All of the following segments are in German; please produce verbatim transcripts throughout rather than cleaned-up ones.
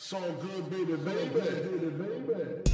So good, baby, baby, baby, baby.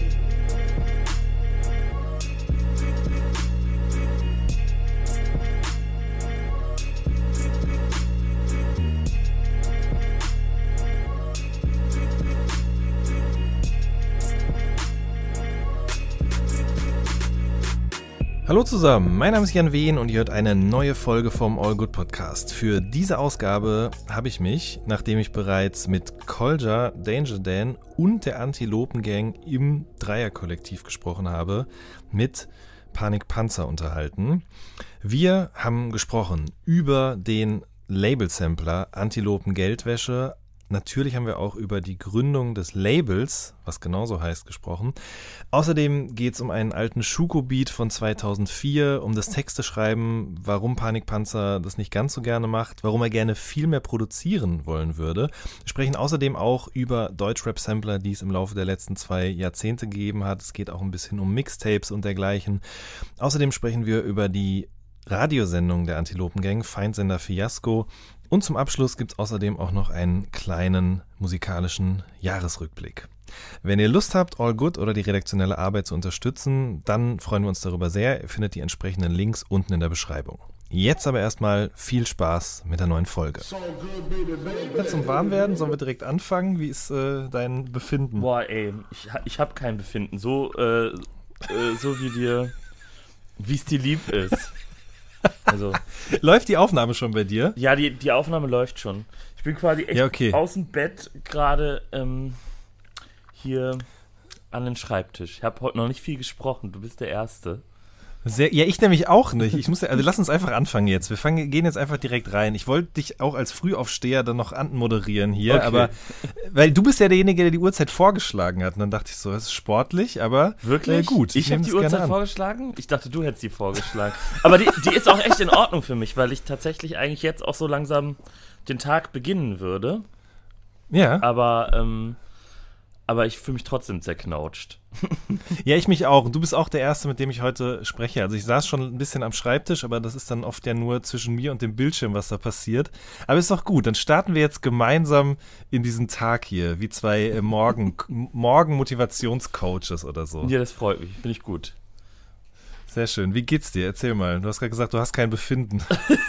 Hallo zusammen, mein Name ist Jan Wehn und ihr hört eine neue Folge vom All Good Podcast. Für diese Ausgabe habe ich mich, nachdem ich bereits mit Kolja, Danger Dan und der Antilopen Gang im Dreierkollektiv gesprochen habe, mit Panik Panzer unterhalten. Wir haben gesprochen über den Label-Sampler Antilopen Geldwäsche. Natürlich haben wir auch über die Gründung des Labels, was genauso heißt, gesprochen. Außerdem geht es um einen alten Schuko-Beat von zweitausendvier, um das Texteschreiben, warum Panik Panzer das nicht ganz so gerne macht, warum er gerne viel mehr produzieren wollen würde. Wir sprechen außerdem auch über Deutschrap-Sampler, die es im Laufe der letzten zwei Jahrzehnte gegeben hat. Es geht auch ein bisschen um Mixtapes und dergleichen. Außerdem sprechen wir über die Radiosendung der Antilopen Gang, Feindsender Fiasko. Und zum Abschluss gibt es außerdem auch noch einen kleinen musikalischen Jahresrückblick. Wenn ihr Lust habt, All Good oder die redaktionelle Arbeit zu unterstützen, dann freuen wir uns darüber sehr. Ihr findet die entsprechenden Links unten in der Beschreibung. Jetzt aber erstmal viel Spaß mit der neuen Folge. So good, baby, baby. Zum Warmwerden sollen wir direkt anfangen. Wie ist äh, dein Befinden? Boah, ey, ich, ich habe kein Befinden. So, äh, äh, so wie dir, wie es dir lieb ist. Also, läuft die Aufnahme schon bei dir? Ja, die, die Aufnahme läuft schon. Ich bin quasi echt ja, okay. aus dem Bett gerade ähm, hier an den Schreibtisch. Ich habe heute noch nicht viel gesprochen. Du bist der Erste. Sehr, ja, ich nämlich auch nicht. Ich muss, also lass uns einfach anfangen jetzt. Wir fangen, gehen jetzt einfach direkt rein. Ich wollte dich auch als Frühaufsteher dann noch anmoderieren hier, okay. Aber weil du bist ja derjenige, der die Uhrzeit vorgeschlagen hat. Und dann dachte ich so, das ist sportlich, aber wirklich? Äh, gut. Ich, ich habe die Uhrzeit vorgeschlagen? Ich dachte, du hättest sie vorgeschlagen. Aber die, die ist auch echt in Ordnung für mich, weil ich tatsächlich eigentlich jetzt auch so langsam den Tag beginnen würde. Ja. Aber, ähm, aber ich fühle mich trotzdem zerknautscht. Ja, ich mich auch. Und du bist auch der Erste, mit dem ich heute spreche. Also ich saß schon ein bisschen am Schreibtisch, aber das ist dann oft ja nur zwischen mir und dem Bildschirm, was da passiert. Aber ist doch gut. Dann starten wir jetzt gemeinsam in diesen Tag hier, wie zwei äh, Morgen, Morgen-Motivationscoaches oder so. Ja, das freut mich. Finde ich gut. Sehr schön. Wie geht's dir? Erzähl mal. Du hast gerade gesagt, du hast kein Befinden.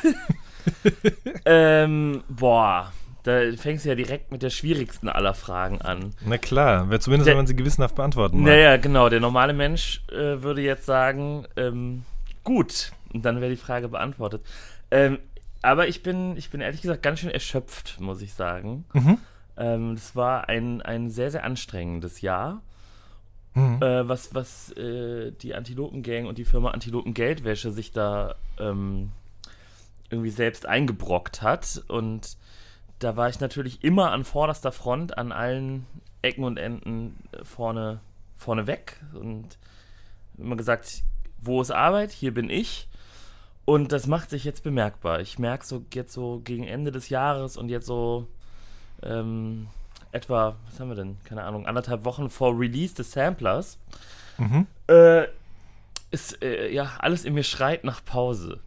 ähm, boah. Da fängst du ja direkt mit der schwierigsten aller Fragen an. Na klar, zumindest der, wenn man sie gewissenhaft beantworten mag. Naja, genau. Der normale Mensch äh, würde jetzt sagen, ähm, gut. Und dann wäre die Frage beantwortet. Ähm, aber ich bin, ich bin ehrlich gesagt ganz schön erschöpft, muss ich sagen. Mhm. Ähm, das war ein, ein sehr, sehr anstrengendes Jahr. Mhm. Äh, was was äh, die Antilopen Gang und die Firma Antilopen Geldwäsche sich da ähm, irgendwie selbst eingebrockt hat. Und da war ich natürlich immer an vorderster Front, an allen Ecken und Enden vorne, vorne weg und immer gesagt, wo ist Arbeit? Hier bin ich. Und das macht sich jetzt bemerkbar. Ich merke so jetzt so gegen Ende des Jahres und jetzt so ähm, etwa, was haben wir denn? Keine Ahnung, anderthalb Wochen vor Release des Samplers, mhm. äh, ist, äh, ja, alles in mir schreit nach Pause.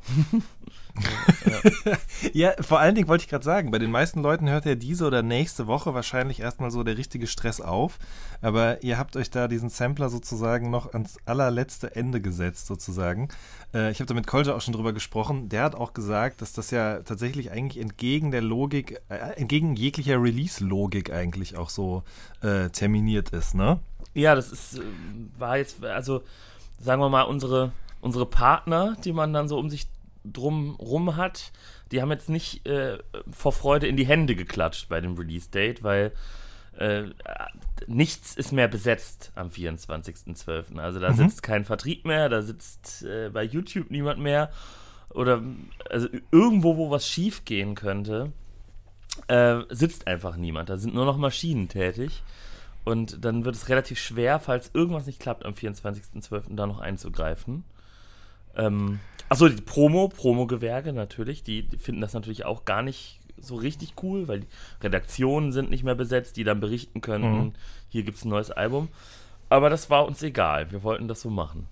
ja. Ja, vor allen Dingen wollte ich gerade sagen, bei den meisten Leuten hört ja diese oder nächste Woche wahrscheinlich erstmal so der richtige Stress auf, aber ihr habt euch da diesen Sampler sozusagen noch ans allerletzte Ende gesetzt sozusagen. Äh, ich habe da mit Kolja auch schon drüber gesprochen, der hat auch gesagt, dass das ja tatsächlich eigentlich entgegen der Logik, äh, entgegen jeglicher Release-Logik eigentlich auch so äh, terminiert ist, ne? Ja, das ist, war jetzt, also sagen wir mal, unsere, unsere Partner, die man dann so um sich drum rum hat, die haben jetzt nicht äh, vor Freude in die Hände geklatscht bei dem Release-Date, weil äh, nichts ist mehr besetzt am vierundzwanzigsten zwölften Also da mhm. sitzt kein Vertrieb mehr, da sitzt äh, bei YouTube niemand mehr oder also irgendwo, wo was schief gehen könnte, äh, sitzt einfach niemand. Da sind nur noch Maschinen tätig. Und dann wird es relativ schwer, falls irgendwas nicht klappt, am vierundzwanzigsten zwölften da noch einzugreifen. Ähm, achso, die Promo, Promo-Gewerke natürlich, die, die finden das natürlich auch gar nicht so richtig cool, weil die Redaktionen sind nicht mehr besetzt, die dann berichten können, mhm. hier gibt es ein neues Album. Aber das war uns egal, wir wollten das so machen.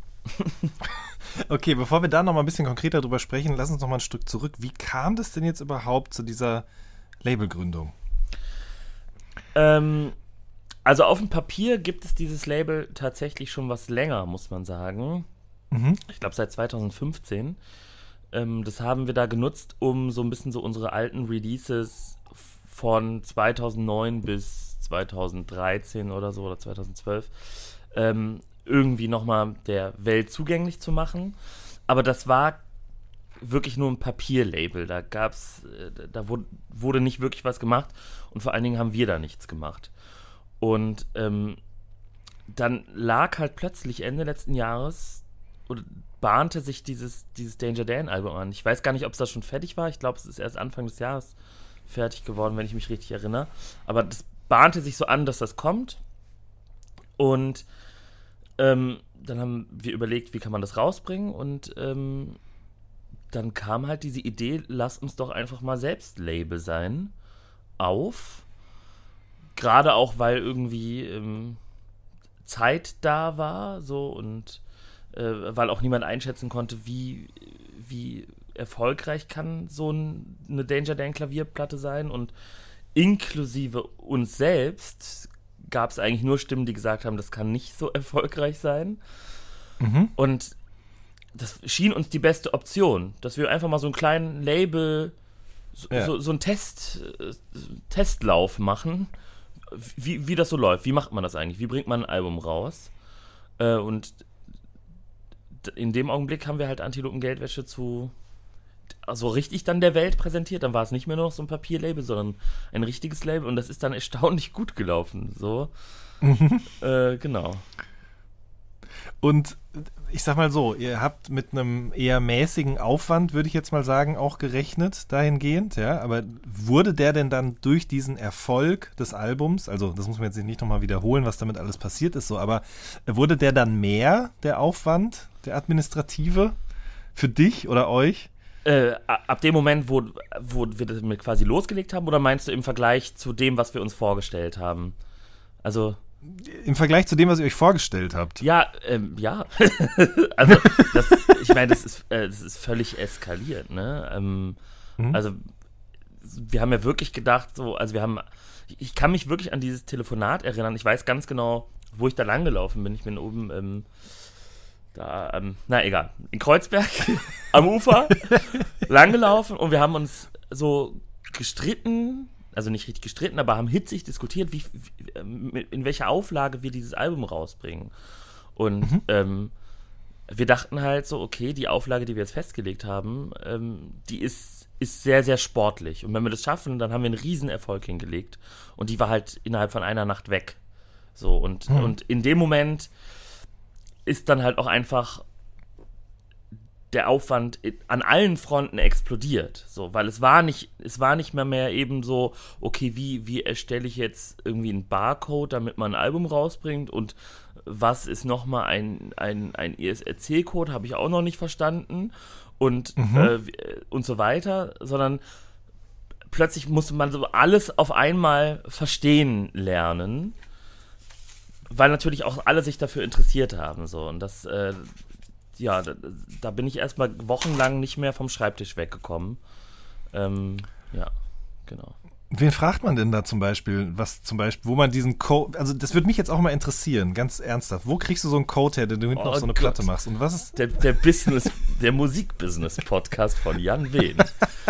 Okay, bevor wir da noch mal ein bisschen konkreter drüber sprechen, lass uns noch mal ein Stück zurück. Wie kam das denn jetzt überhaupt zu dieser Labelgründung? Ähm, Also auf dem Papier gibt es dieses Label tatsächlich schon was länger, muss man sagen. Mhm. Ich glaube seit zwanzig fünfzehn. Ähm, das haben wir da genutzt, um so ein bisschen so unsere alten Releases von zweitausendneun bis zweitausenddreizehn oder so oder zweitausendzwölf ähm, irgendwie nochmal der Welt zugänglich zu machen. Aber das war wirklich nur ein Papierlabel. Da gab's, da wurde, wurde nicht wirklich was gemacht und vor allen Dingen haben wir da nichts gemacht. Und ähm, dann lag halt plötzlich Ende letzten Jahres oder bahnte sich dieses, dieses Danger Dan Album an. Ich weiß gar nicht, ob es da schon fertig war. Ich glaube, es ist erst Anfang des Jahres fertig geworden, wenn ich mich richtig erinnere. Aber das bahnte sich so an, dass das kommt. Und ähm, dann haben wir überlegt, wie kann man das rausbringen. Und ähm, dann kam halt diese Idee, lass uns doch einfach mal selbst Label sein, auf. Gerade auch, weil irgendwie ähm, Zeit da war, so, und äh, weil auch niemand einschätzen konnte, wie, wie erfolgreich kann so ein, eine Danger Dan Klavierplatte sein. Und inklusive uns selbst gab es eigentlich nur Stimmen, die gesagt haben, das kann nicht so erfolgreich sein. Mhm. Und das schien uns die beste Option, dass wir einfach mal so einen kleinen Label, so, Ja. so, so einen Test, äh, Testlauf machen, wie, wie das so läuft. Wie macht man das eigentlich? Wie bringt man ein Album raus? Äh, und d- in dem Augenblick haben wir halt Antilopen Geldwäsche zu so richtig dann der Welt präsentiert. Dann war es nicht mehr nur noch so ein Papierlabel, sondern ein richtiges Label, und das ist dann erstaunlich gut gelaufen. So, äh, genau. Und ich sag mal so, ihr habt mit einem eher mäßigen Aufwand, würde ich jetzt mal sagen, auch gerechnet dahingehend, ja, aber wurde der denn dann durch diesen Erfolg des Albums, also das muss man jetzt nicht nochmal wiederholen, was damit alles passiert ist, so, aber wurde der dann mehr, der Aufwand, der administrative, für dich oder euch? Äh, ab dem Moment, wo, wo wir das mit quasi losgelegt haben, oder meinst du im Vergleich zu dem, was wir uns vorgestellt haben? Also Im Vergleich zu dem, was ihr euch vorgestellt habt. Ja, ähm, ja. Also, das, ich meine, das ist, äh, das ist völlig eskaliert, ne? Ähm, Mhm. Also, wir haben ja wirklich gedacht, so, also wir haben, ich kann mich wirklich an dieses Telefonat erinnern. Ich weiß ganz genau, wo ich da langgelaufen bin. Ich bin oben, ähm, da, ähm, na egal, in Kreuzberg am Ufer langgelaufen, und wir haben uns so gestritten, also nicht richtig gestritten, aber haben hitzig diskutiert, wie, wie, in welcher Auflage wir dieses Album rausbringen. Und Mhm. ähm, wir dachten halt so, okay, die Auflage, die wir jetzt festgelegt haben, ähm, die ist, ist sehr, sehr sportlich. Und wenn wir das schaffen, dann haben wir einen riesen Erfolg hingelegt. Und die war halt innerhalb von einer Nacht weg. So, und, Mhm. und in dem Moment ist dann halt auch einfach der Aufwand an allen Fronten explodiert, so, weil es war nicht, es war nicht mehr mehr eben so, okay, wie, wie erstelle ich jetzt irgendwie einen Barcode, damit man ein Album rausbringt, und was ist nochmal ein, ein, ein I S R C-Code, habe ich auch noch nicht verstanden, und, Mhm. äh, und so weiter, sondern plötzlich musste man so alles auf einmal verstehen lernen, weil natürlich auch alle sich dafür interessiert haben, so, und das, äh, ja, da, da bin ich erstmal wochenlang nicht mehr vom Schreibtisch weggekommen. Ähm, ja, genau. Wen fragt man denn da zum Beispiel, was zum Beispiel, wo man diesen Code, also das würde mich jetzt auch mal interessieren, ganz ernsthaft. Wo kriegst du so einen Code her, den du hinten Oh auf so eine Gott. Platte machst? Und was ist. Der, der Business, der Musik-Business-Podcast von Jan Wehn.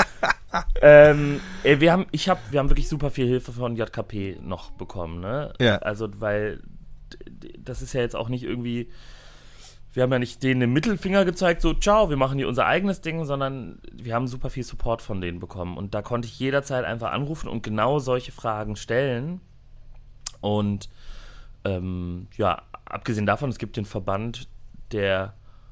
ähm, ey, wir haben, ich hab, wir haben wirklich super viel Hilfe von J K P noch bekommen, ne? Ja. Also, weil d- d- das ist ja jetzt auch nicht irgendwie, wir haben ja nicht denen den Mittelfinger gezeigt, so, ciao, wir machen hier unser eigenes Ding, sondern wir haben super viel Support von denen bekommen. Und da konnte ich jederzeit einfach anrufen und genau solche Fragen stellen. Und ähm, ja, abgesehen davon, es gibt den Verband der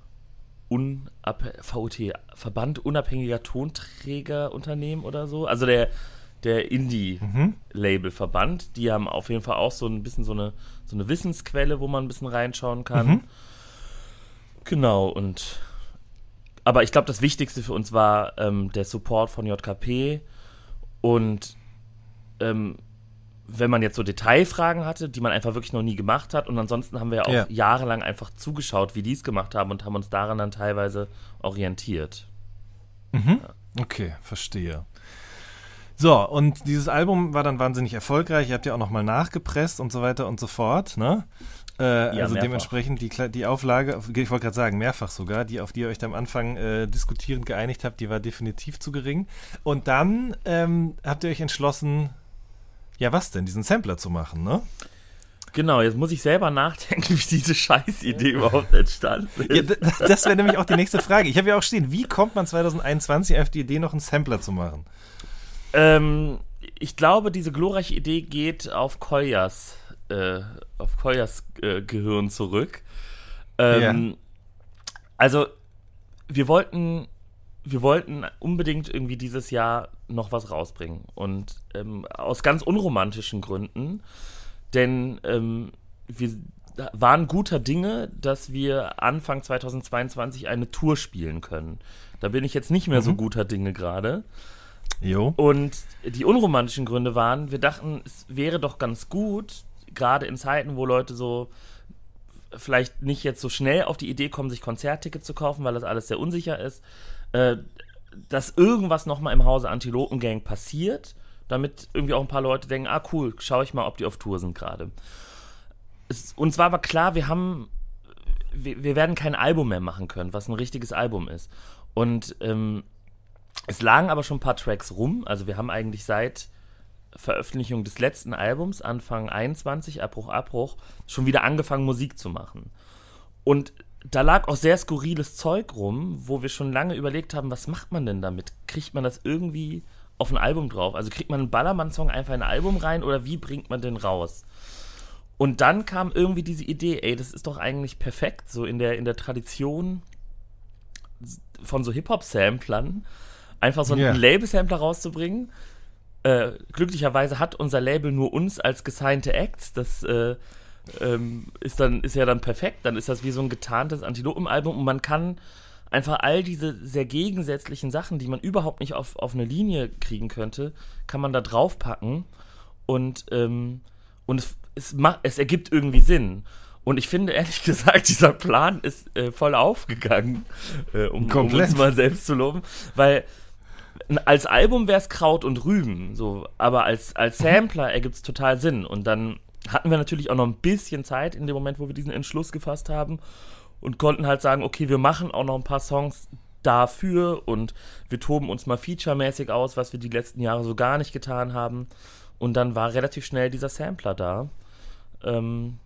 Unab V U T, Verband unabhängiger Tonträgerunternehmen oder so. Also der, der Indie-Label-Verband. Die haben auf jeden Fall auch so ein bisschen so eine, so eine Wissensquelle, wo man ein bisschen reinschauen kann. Mhm. Genau, und aber ich glaube, das Wichtigste für uns war ähm, der Support von J K P, und ähm, wenn man jetzt so Detailfragen hatte, die man einfach wirklich noch nie gemacht hat, und ansonsten haben wir ja auch Ja. jahrelang einfach zugeschaut, wie die es gemacht haben, und haben uns daran dann teilweise orientiert. Mhm. Okay, verstehe. So, und dieses Album war dann wahnsinnig erfolgreich. Ihr habt ja auch nochmal nachgepresst und so weiter und so fort, ne? Äh, Ja, also mehrfach. dementsprechend die, Kle- die Auflage, ich wollte gerade sagen, mehrfach sogar, die, auf die ihr euch am Anfang äh, diskutierend geeinigt habt, die war definitiv zu gering. Und dann ähm, habt ihr euch entschlossen, ja was denn, diesen Sampler zu machen, ne? Genau, jetzt muss ich selber nachdenken, wie diese Scheißidee überhaupt entstanden ist. Ja, d- das wäre nämlich auch die nächste Frage. Ich habe ja auch stehen, wie kommt man zwanzig einundzwanzig auf die Idee, noch einen Sampler zu machen? Ähm, ich glaube, diese glorreiche Idee geht auf Koljas, äh, auf Koljas äh, Gehirn zurück. Ähm, Also, wir wollten, wir wollten unbedingt irgendwie dieses Jahr noch was rausbringen. Und ähm, aus ganz unromantischen Gründen, denn ähm, wir waren guter Dinge, dass wir Anfang zweitausendzweiundzwanzig eine Tour spielen können. Da bin ich jetzt nicht mehr so Mhm. guter Dinge gerade. Jo. Und die unromantischen Gründe waren, wir dachten, es wäre doch ganz gut, gerade in Zeiten, wo Leute so vielleicht nicht jetzt so schnell auf die Idee kommen, sich Konzerttickets zu kaufen, weil das alles sehr unsicher ist, äh, dass irgendwas nochmal im Hause Antilopengang passiert, damit irgendwie auch ein paar Leute denken, ah cool, schau ich mal, ob die auf Tour sind gerade. Es- Uns war aber klar, wir haben, wir, wir werden kein Album mehr machen können, was ein richtiges Album ist. Und ähm, es lagen aber schon ein paar Tracks rum. Also wir haben eigentlich seit Veröffentlichung des letzten Albums, Anfang einundzwanzig, Abbruch, Abbruch, schon wieder angefangen, Musik zu machen. Und da lag auch sehr skurriles Zeug rum, wo wir schon lange überlegt haben, was macht man denn damit? Kriegt man das irgendwie auf ein Album drauf? Also kriegt man einen Ballermann-Song einfach in ein Album rein oder wie bringt man den raus? Und dann kam irgendwie diese Idee, ey, das ist doch eigentlich perfekt, so in der, in der Tradition von so Hip-Hop-Samplern, einfach so einen Ja. Label-Sampler rauszubringen. Äh, glücklicherweise hat unser Label nur uns als gesignte Acts. Das äh, ähm, ist, dann, ist ja dann perfekt. Dann ist das wie so ein getarntes Antilopen-Album und man kann einfach all diese sehr gegensätzlichen Sachen, die man überhaupt nicht auf, auf eine Linie kriegen könnte, kann man da draufpacken und, ähm, und es, es, macht, es ergibt irgendwie Sinn. Und ich finde, ehrlich gesagt, dieser Plan ist äh, voll aufgegangen, äh, um, um Komplett. uns mal selbst zu loben, weil als Album wäre es Kraut und Rüben, so, aber als, als Sampler ergibt es total Sinn. Und dann hatten wir natürlich auch noch ein bisschen Zeit in dem Moment, wo wir diesen Entschluss gefasst haben und konnten halt sagen, okay, wir machen auch noch ein paar Songs dafür und wir toben uns mal featuremäßig aus, was wir die letzten Jahre so gar nicht getan haben. Und dann war relativ schnell dieser Sampler da. Ähm,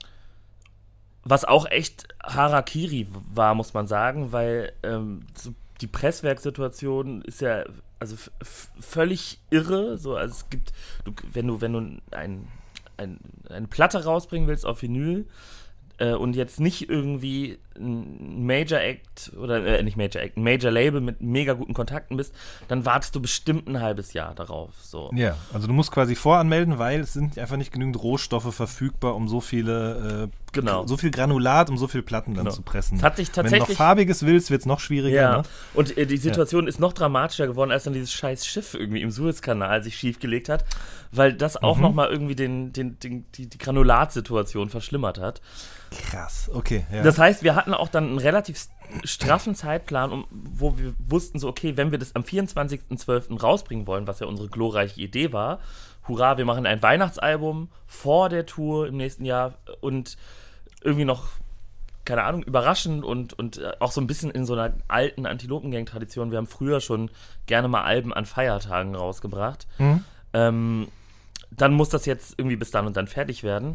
was auch echt Harakiri war, muss man sagen, weil ähm, so die Presswerksituation ist ja also f- f- völlig irre. So, also es gibt, du, wenn du, wenn du ein, ein, eine Platte rausbringen willst auf Vinyl äh, und jetzt nicht irgendwie ein Major Act oder äh, nicht Major Act, ein Major Label mit mega guten Kontakten bist, dann wartest du bestimmt ein halbes Jahr darauf. So. Ja, also du musst quasi voranmelden, weil es sind einfach nicht genügend Rohstoffe verfügbar, um so viele, äh, Genau. so viel Granulat, um so viele Platten dann Genau. zu pressen. Es hat sich Wenn du noch tatsächlich- farbiges willst, wird es noch schwieriger. Ja, Ne? und äh, die Situation ist noch dramatischer geworden, als dann dieses scheiß Schiff irgendwie im Suezkanal sich schiefgelegt hat, weil das auch Mhm. nochmal irgendwie den, den, den, die, die Granulatsituation verschlimmert hat. Krass, okay. Ja. Das heißt, wir hatten auch dann einen relativ straffen Zeitplan, um, wo wir wussten so, okay, wenn wir das am vierundzwanzigsten zwölften rausbringen wollen, was ja unsere glorreiche Idee war, hurra, wir machen ein Weihnachtsalbum vor der Tour im nächsten Jahr und irgendwie noch, keine Ahnung, überraschend und, und äh, auch so ein bisschen in so einer alten Antilopengang-Tradition. Wir haben früher schon gerne mal Alben an Feiertagen rausgebracht. Mhm. Ähm, dann muss das jetzt irgendwie bis dann und dann fertig werden.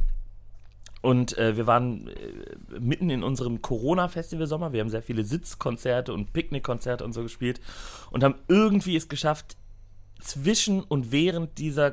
Und äh, wir waren äh, mitten in unserem Corona-Festival-Sommer. Wir haben sehr viele Sitzkonzerte und Picknickkonzerte und so gespielt und haben irgendwie es geschafft, zwischen und während dieser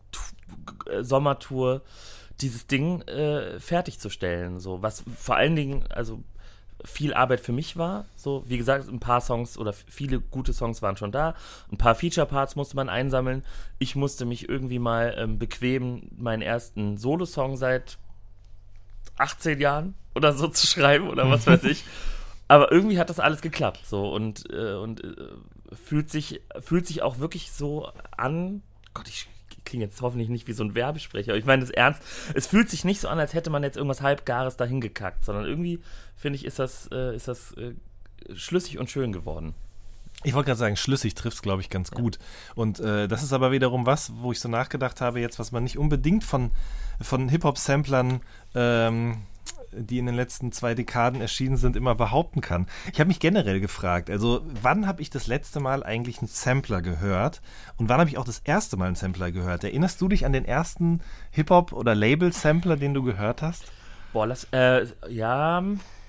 Tu- äh, Sommertour dieses Ding äh, fertigzustellen. So, was vor allen Dingen, also viel Arbeit für mich war. So, wie gesagt, ein paar Songs oder viele gute Songs waren schon da. Ein paar Feature-Parts musste man einsammeln. Ich musste mich irgendwie mal ähm, bequemen, meinen ersten Solo-Song seit achtzehn Jahren oder so zu schreiben oder was weiß ich. Aber irgendwie hat das alles geklappt so und, äh, und äh, fühlt sich, fühlt sich auch wirklich so an. Gott, ich klinge jetzt hoffentlich nicht wie so ein Werbesprecher, aber ich meine das ernst. Es fühlt sich nicht so an, als hätte man jetzt irgendwas Halbgares dahin gekackt, sondern irgendwie, finde ich, ist das, äh, ist das äh, schlüssig und schön geworden. Ich wollte gerade sagen, schlüssig trifft es, glaube ich, ganz ja. gut. Und äh, das ist aber wiederum was, wo ich so nachgedacht habe jetzt, was man nicht unbedingt von, von Hip-Hop-Samplern, ähm, die in den letzten zwei Dekaden erschienen sind, immer behaupten kann. Ich habe mich generell gefragt, also wann habe ich das letzte Mal eigentlich einen Sampler gehört und wann habe ich auch das erste Mal einen Sampler gehört? Erinnerst du dich an den ersten Hip-Hop- oder Label-Sampler, den du gehört hast? Boah, lass, äh, ja...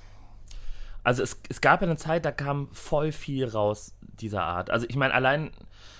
Also es, es gab ja eine Zeit, da kam voll viel raus dieser Art. Also ich meine, allein,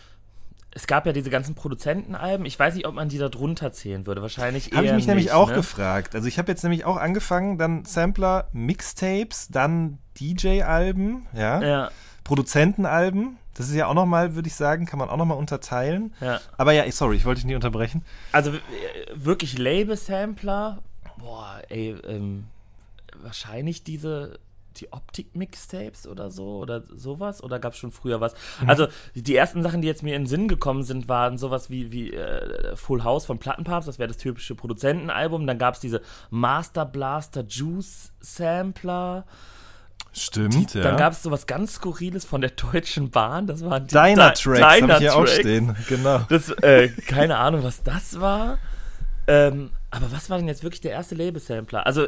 es gab ja diese ganzen Produzentenalben. Ich weiß nicht, ob man die da drunter zählen würde. Wahrscheinlich eher Habe ich mich nicht, nämlich auch ne? gefragt. Also ich habe jetzt nämlich auch angefangen, dann Sampler, Mixtapes, dann D J-Alben, ja, Ja. Produzentenalben. Das ist ja auch nochmal, würde ich sagen, kann man auch nochmal unterteilen. Ja. Aber ja, sorry, ich wollte dich nicht unterbrechen. Also äh, wirklich Label-Sampler, boah, ey, ähm, wahrscheinlich diese... die Optik-Mixtapes oder so oder sowas? Oder gab es schon früher was? Mhm. Also die ersten Sachen, die jetzt mir in den Sinn gekommen sind, waren sowas wie, wie äh, Full House von Plattenpapst, das wäre das typische Produzentenalbum. Dann gab es diese Master Blaster Juice Sampler. Stimmt, die, ja. Dann gab es sowas ganz Skurriles von der Deutschen Bahn. Das waren die Dynatracks, habe ich hier auch stehen. Genau. Das, äh, keine Ahnung, was das war. Ähm, aber was war denn jetzt wirklich der erste Label-Sampler? Also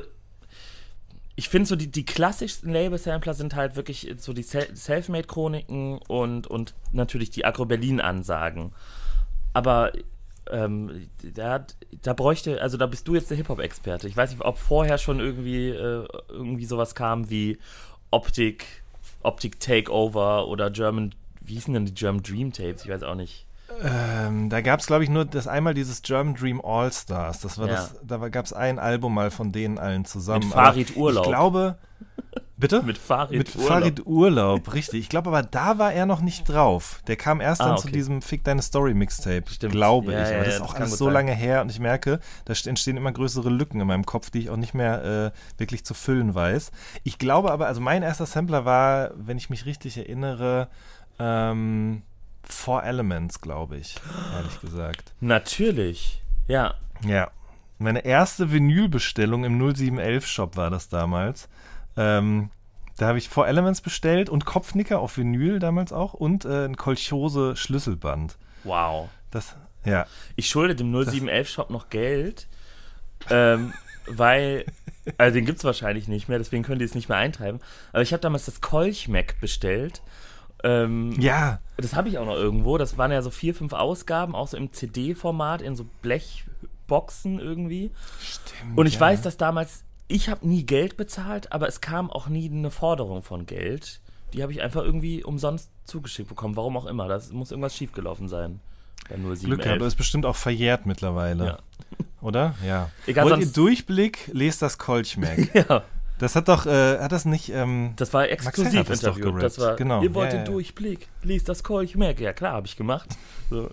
ich finde so, die, die klassischsten Label-Sampler sind halt wirklich so die Sel- Selfmade-Chroniken und, und natürlich die Agro-Berlin-Ansagen. Aber ähm, da, da bräuchte, also da bist du jetzt der Hip-Hop-Experte. Ich weiß nicht, ob vorher schon irgendwie, äh, irgendwie sowas kam wie Optik, Optik Takeover oder German, wie hießen denn die German Dream Tapes? Ich weiß auch nicht. Ähm, da gab es, glaube ich, nur das einmal dieses German Dream All-Stars. Das war Ja. das, da gab es ein Album mal von denen allen zusammen. Mit Farid Aber Urlaub. Ich glaube, bitte? Mit Farid Mit Urlaub. Farid Urlaub, richtig. Ich glaube aber, da war er noch nicht drauf. Der kam erst Ah, dann okay. zu diesem Fick Deine Story Mixtape, Stimmt. glaube Ja, ich. ja, Aber das ja, ist das auch kann alles gut so sein. lange her und ich merke, da entstehen immer größere Lücken in meinem Kopf, die ich auch nicht mehr äh, wirklich zu füllen weiß. Ich glaube aber, also mein erster Sampler war, wenn ich mich richtig erinnere, ähm, Four Elements, glaube ich, ehrlich gesagt. Natürlich, ja. Ja, meine erste Vinylbestellung im null sieben elf Shop war das damals. Ähm, da habe ich Four Elements bestellt und Kopfnicker auf Vinyl damals auch und äh, ein Kolchose Schlüsselband. Wow. Das, ja. Ich schulde dem null sieben elf Shop noch Geld, ähm, weil, also den gibt es wahrscheinlich nicht mehr, deswegen können die es nicht mehr eintreiben. Aber ich habe damals das Kolchmeck bestellt. Ähm, Ja. Das habe ich auch noch irgendwo. Das waren ja so vier, fünf Ausgaben, auch so im C D-Format, in so Blechboxen irgendwie. Stimmt. Und ich ja. weiß, dass damals, ich habe nie Geld bezahlt, aber es kam auch nie eine Forderung von Geld. Die habe ich einfach irgendwie umsonst zugeschickt bekommen, warum auch immer. Das muss irgendwas schiefgelaufen sein. Bei null sieben elf. Glück gehabt, aber ist bestimmt auch verjährt mittlerweile. Ja. Oder? Ja. Egal, Wollt ihr sonst- Durchblick, lest das Kolchmeck. Ja. Das hat doch, äh, hat das nicht, ähm, Das war Max Herr hat das doch Exklusiv-Interview. gerappt. Das war, Genau. ihr wollt Ja, den ja. Durchblick, liest das Kolchmeck. Ja klar, habe ich gemacht. So.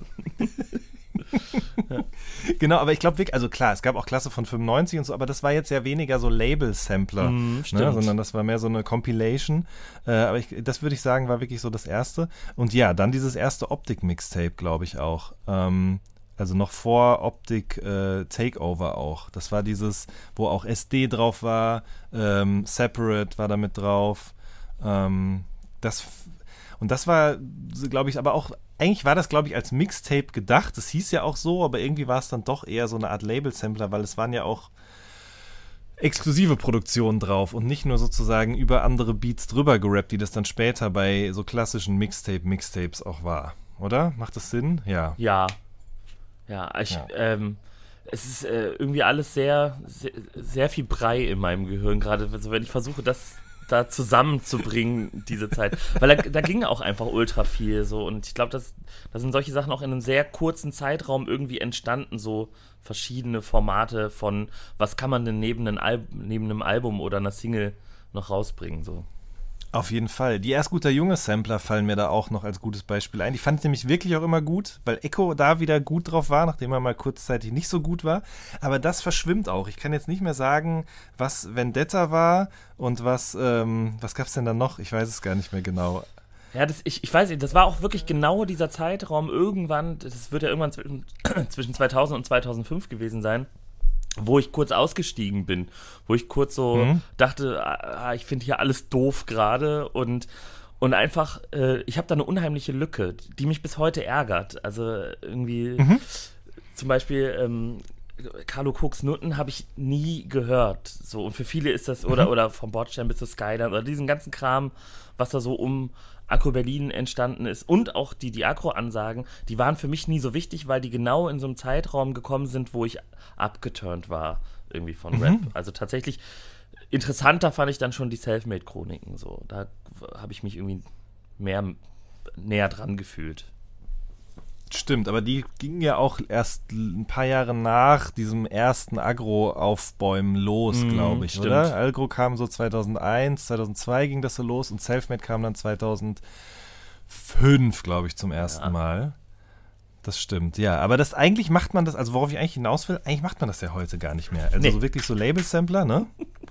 Genau, aber ich glaube wirklich, also klar, es gab auch Klasse von fünfundneunzig und so, aber das war jetzt ja weniger so Label-Sampler, Mm, ne, stimmt. sondern das war mehr so eine Compilation. Äh, aber ich, das würde ich sagen, war wirklich so das erste. Und ja, dann dieses erste Optik-Mixtape, glaube ich auch. Ähm, also noch vor Optik äh, Takeover auch. Das war dieses, wo auch S D drauf war, ähm, Separate war da mit drauf. Ähm, das Und das war, glaube ich, aber auch, eigentlich war das, glaube ich, als Mixtape gedacht. Das hieß ja auch so, aber irgendwie war es dann doch eher so eine Art Label-Sampler, weil es waren ja auch exklusive Produktionen drauf und nicht nur sozusagen über andere Beats drüber gerappt, die das dann später bei so klassischen Mixtape-Mixtapes auch war. Oder? Macht das Sinn? Ja. Ja. Ja, ich, Ja. Ähm, es ist äh, irgendwie alles sehr, sehr, sehr viel Brei in meinem Gehirn, gerade also wenn ich versuche, das da zusammenzubringen, diese Zeit. Weil da, da ging auch einfach ultra viel so und ich glaube, das, da sind solche Sachen auch in einem sehr kurzen Zeitraum irgendwie entstanden, so verschiedene Formate von, was kann man denn neben, einem Al- neben einem Album oder einer Single noch rausbringen, so. Auf jeden Fall. Die Erst guter Junge Sampler fallen mir da auch noch als gutes Beispiel ein. Die fand ich nämlich wirklich auch immer gut, weil Echo da wieder gut drauf war, nachdem er mal kurzzeitig nicht so gut war. Aber das verschwimmt auch. Ich kann jetzt nicht mehr sagen, was Vendetta war und was, ähm, was gab's denn da noch? Ich weiß es gar nicht mehr genau. Ja, das, ich, ich weiß nicht, das war auch wirklich genau dieser Zeitraum irgendwann, das wird ja irgendwann zwischen, zwischen zweitausend und zweitausendfünf gewesen sein, wo ich kurz ausgestiegen bin, wo ich kurz so Mhm. dachte, ah, ich finde hier alles doof gerade und, Und einfach, äh, ich habe da eine unheimliche Lücke, die mich bis heute ärgert. Also irgendwie, Mhm. zum Beispiel, ähm, Carlo Cooks Nutten habe ich nie gehört. So, und für viele ist das, oder, Mhm. oder vom Bordstein bis zu Skyline, oder diesen ganzen Kram, was da so um Agro Berlin entstanden ist. Und auch die, die Agro-Ansagen, die waren für mich nie so wichtig, weil die genau in so einem Zeitraum gekommen sind, wo ich abgeturnt war, irgendwie von Mhm. Rap. Also tatsächlich, interessanter fand ich dann schon die Selfmade-Chroniken. So. Da habe ich mich irgendwie mehr näher dran gefühlt. Stimmt, aber die gingen ja auch erst ein paar Jahre nach diesem ersten Agro-Aufbäumen los, Mhm, glaube ich, stimmt. oder? Agro kam so zweitausendeins, zweitausendzwei ging das so los und Selfmade kam dann zweitausendfünf, glaube ich, zum ersten Ja. Mal. Das stimmt, ja. Aber das eigentlich macht man das, also worauf ich eigentlich hinaus will, eigentlich macht man das ja heute gar nicht mehr. Also Nee. so wirklich so Label-Sampler, ne?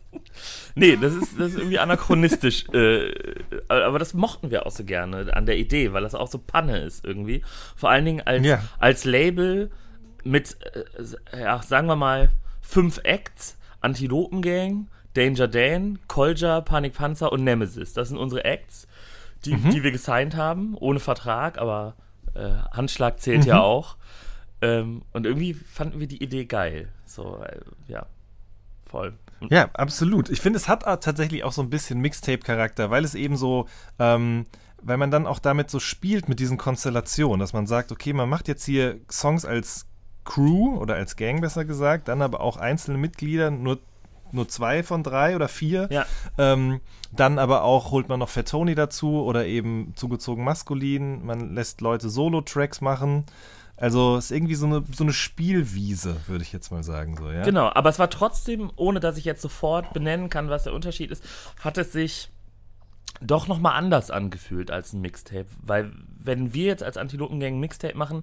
Nee, das ist, das ist irgendwie anachronistisch. äh, aber das mochten wir auch so gerne an der Idee, weil das auch so Panne ist irgendwie. Vor allen Dingen als, Ja. als Label mit, äh, ja, sagen wir mal, fünf Acts: Antilopengang, Danger Dan, Kolja, Panikpanzer und Nemesis. Das sind unsere Acts, die, Mhm. die wir gesigned haben, ohne Vertrag, aber äh, Handschlag zählt Mhm. ja auch. Ähm, und irgendwie fanden wir die Idee geil. So, äh, ja, voll. Und Ja, absolut. Ich finde, es hat auch tatsächlich auch so ein bisschen Mixtape-Charakter, weil es eben so, ähm, weil man dann auch damit so spielt mit diesen Konstellationen, dass man sagt, okay, man macht jetzt hier Songs als Crew oder als Gang besser gesagt, dann aber auch einzelne Mitglieder, nur, nur zwei von drei oder vier. Ja. Ähm, dann aber auch holt man noch Fat Tony dazu oder eben zugezogen maskulin. Man lässt Leute Solo-Tracks machen. Also es ist irgendwie so eine, so eine Spielwiese, würde ich jetzt mal sagen. So, ja? Genau, aber es war trotzdem, ohne dass ich jetzt sofort benennen kann, was der Unterschied ist, hat es sich doch nochmal anders angefühlt als ein Mixtape. Weil wenn wir jetzt als Antilopengang ein Mixtape machen,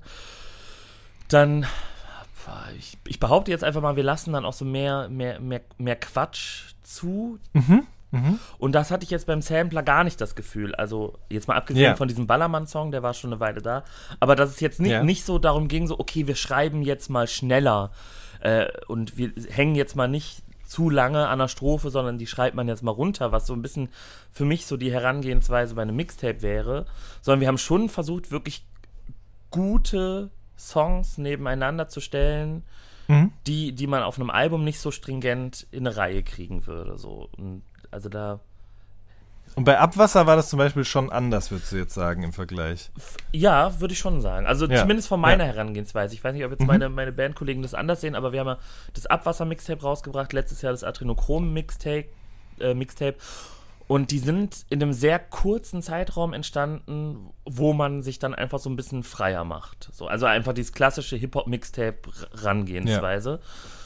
dann, ich, ich behaupte jetzt einfach mal, wir lassen dann auch so mehr, mehr, mehr, mehr Quatsch zu. Mhm. Mhm. Und das hatte ich jetzt beim Sampler gar nicht das Gefühl. Also jetzt mal abgesehen Ja. von diesem Ballermann-Song, der war schon eine Weile da. Aber dass es jetzt nicht, Ja. nicht so darum ging, so, okay, wir schreiben jetzt mal schneller äh, und wir hängen jetzt mal nicht zu lange an der Strophe, sondern die schreibt man jetzt mal runter, was so ein bisschen für mich so die Herangehensweise bei einem Mixtape wäre. Sondern wir haben schon versucht, wirklich gute Songs nebeneinander zu stellen, Mhm. die, die man auf einem Album nicht so stringent in eine Reihe kriegen würde. So. Und also da, Und bei Abwasser war das zum Beispiel schon anders, würdest du jetzt sagen, im Vergleich. ja, würde ich schon sagen. Also Ja. zumindest von meiner Ja. Herangehensweise. Ich weiß nicht, ob jetzt Mhm. meine, meine Bandkollegen das anders sehen, aber wir haben ja das Abwasser-Mixtape rausgebracht, letztes Jahr das Adrenochrom-Mixtape. Äh, Mixtape. Und die sind in einem sehr kurzen Zeitraum entstanden, wo man sich dann einfach so ein bisschen freier macht. So, also einfach dieses klassische Hip-Hop-Mixtape-Rangehensweise.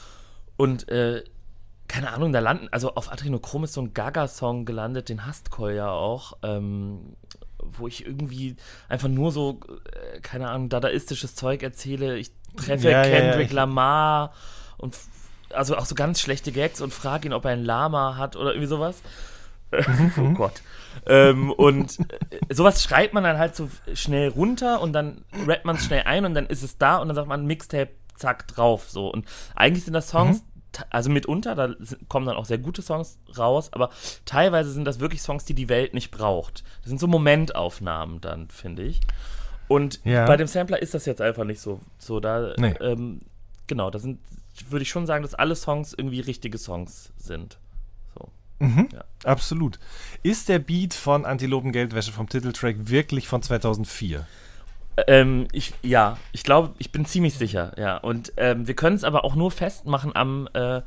Und äh, keine Ahnung, da landen, also auf Adrenochrom ist so ein Gaga-Song gelandet, den hasst Cole ja auch, ähm, wo ich irgendwie einfach nur so, äh, keine Ahnung, dadaistisches Zeug erzähle. Ich treffe Ja, ja, ja, Kendrick ich- Lamar und f- also auch so ganz schlechte Gags und frage ihn, ob er ein Lama hat oder irgendwie sowas. Oh Gott. ähm, und äh, sowas schreibt man dann halt so schnell runter und dann rappt man es schnell ein und dann ist es da und dann sagt man Mixtape, zack, drauf. So. Und eigentlich sind das Songs, t- also mitunter, da sind, kommen dann auch sehr gute Songs raus, aber teilweise sind das wirklich Songs, die die Welt nicht braucht. Das sind so Momentaufnahmen dann, finde ich. Und Ja. bei dem Sampler ist das jetzt einfach nicht so. so da, Nee. ähm, genau, da sind, würde ich schon sagen, dass alle Songs irgendwie richtige Songs sind. So. Mhm. Ja. Absolut. Ist der Beat von Antilopen Geldwäsche vom Titeltrack wirklich von zweitausendvier? Ähm, ich, ja, ich glaube, ich bin ziemlich sicher, ja. Und ähm, wir können es aber auch nur festmachen am äh,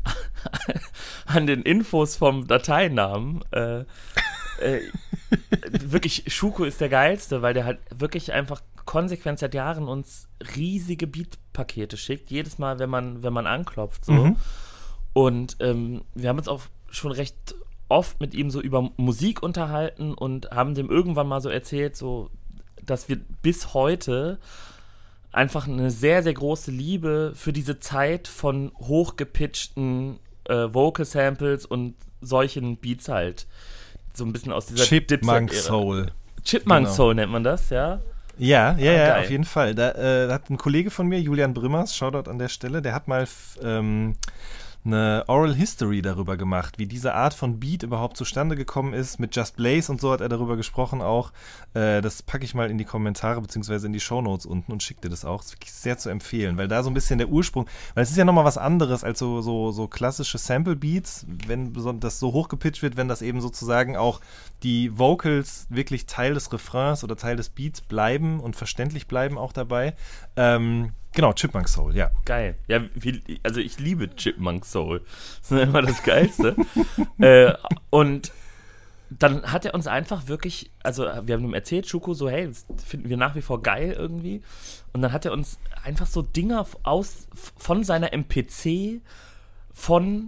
an den Infos vom Dateinamen. Äh, äh, wirklich, Schuko ist der geilste, weil der halt wirklich einfach konsequent seit Jahren uns riesige Beat-Pakete schickt. Jedes Mal, wenn man, wenn man anklopft, so. Mhm. Und ähm, wir haben uns auch schon recht oft mit ihm so über Musik unterhalten und haben dem irgendwann mal so erzählt, so, dass wir bis heute einfach eine sehr, sehr große Liebe für diese Zeit von hochgepitchten äh, Vocal-Samples und solchen Beats halt so ein bisschen aus dieser Chipmunk Dipset-Ära. Soul. Chipmunk Genau. Soul nennt man das, ja? Ja, ja, Ah, ja, geil. auf jeden Fall. Da, äh, da hat ein Kollege von mir, Julian Brimmers, Shoutout an der Stelle, der hat mal f- ähm, eine Oral History darüber gemacht, wie diese Art von Beat überhaupt zustande gekommen ist. Mit Just Blaze und so hat er darüber gesprochen auch. Äh, das packe ich mal in die Kommentare beziehungsweise in die Shownotes unten und schicke dir das auch. Das ist wirklich sehr zu empfehlen, weil da so ein bisschen der Ursprung, weil es ist ja nochmal was anderes als so, so, so klassische Sample-Beats, wenn das so hochgepitcht wird, wenn das eben sozusagen auch die Vocals wirklich Teil des Refrains oder Teil des Beats bleiben und verständlich bleiben auch dabei. Ähm, genau, Chipmunk Soul, ja. Geil. Ja, wie, also ich liebe Chipmunk Soul. Das ist immer das Geilste. äh, und dann hat er uns einfach wirklich, also wir haben ihm erzählt, Schuko, so hey, das finden wir nach wie vor geil irgendwie. Und dann hat er uns einfach so Dinger aus, von seiner M P C von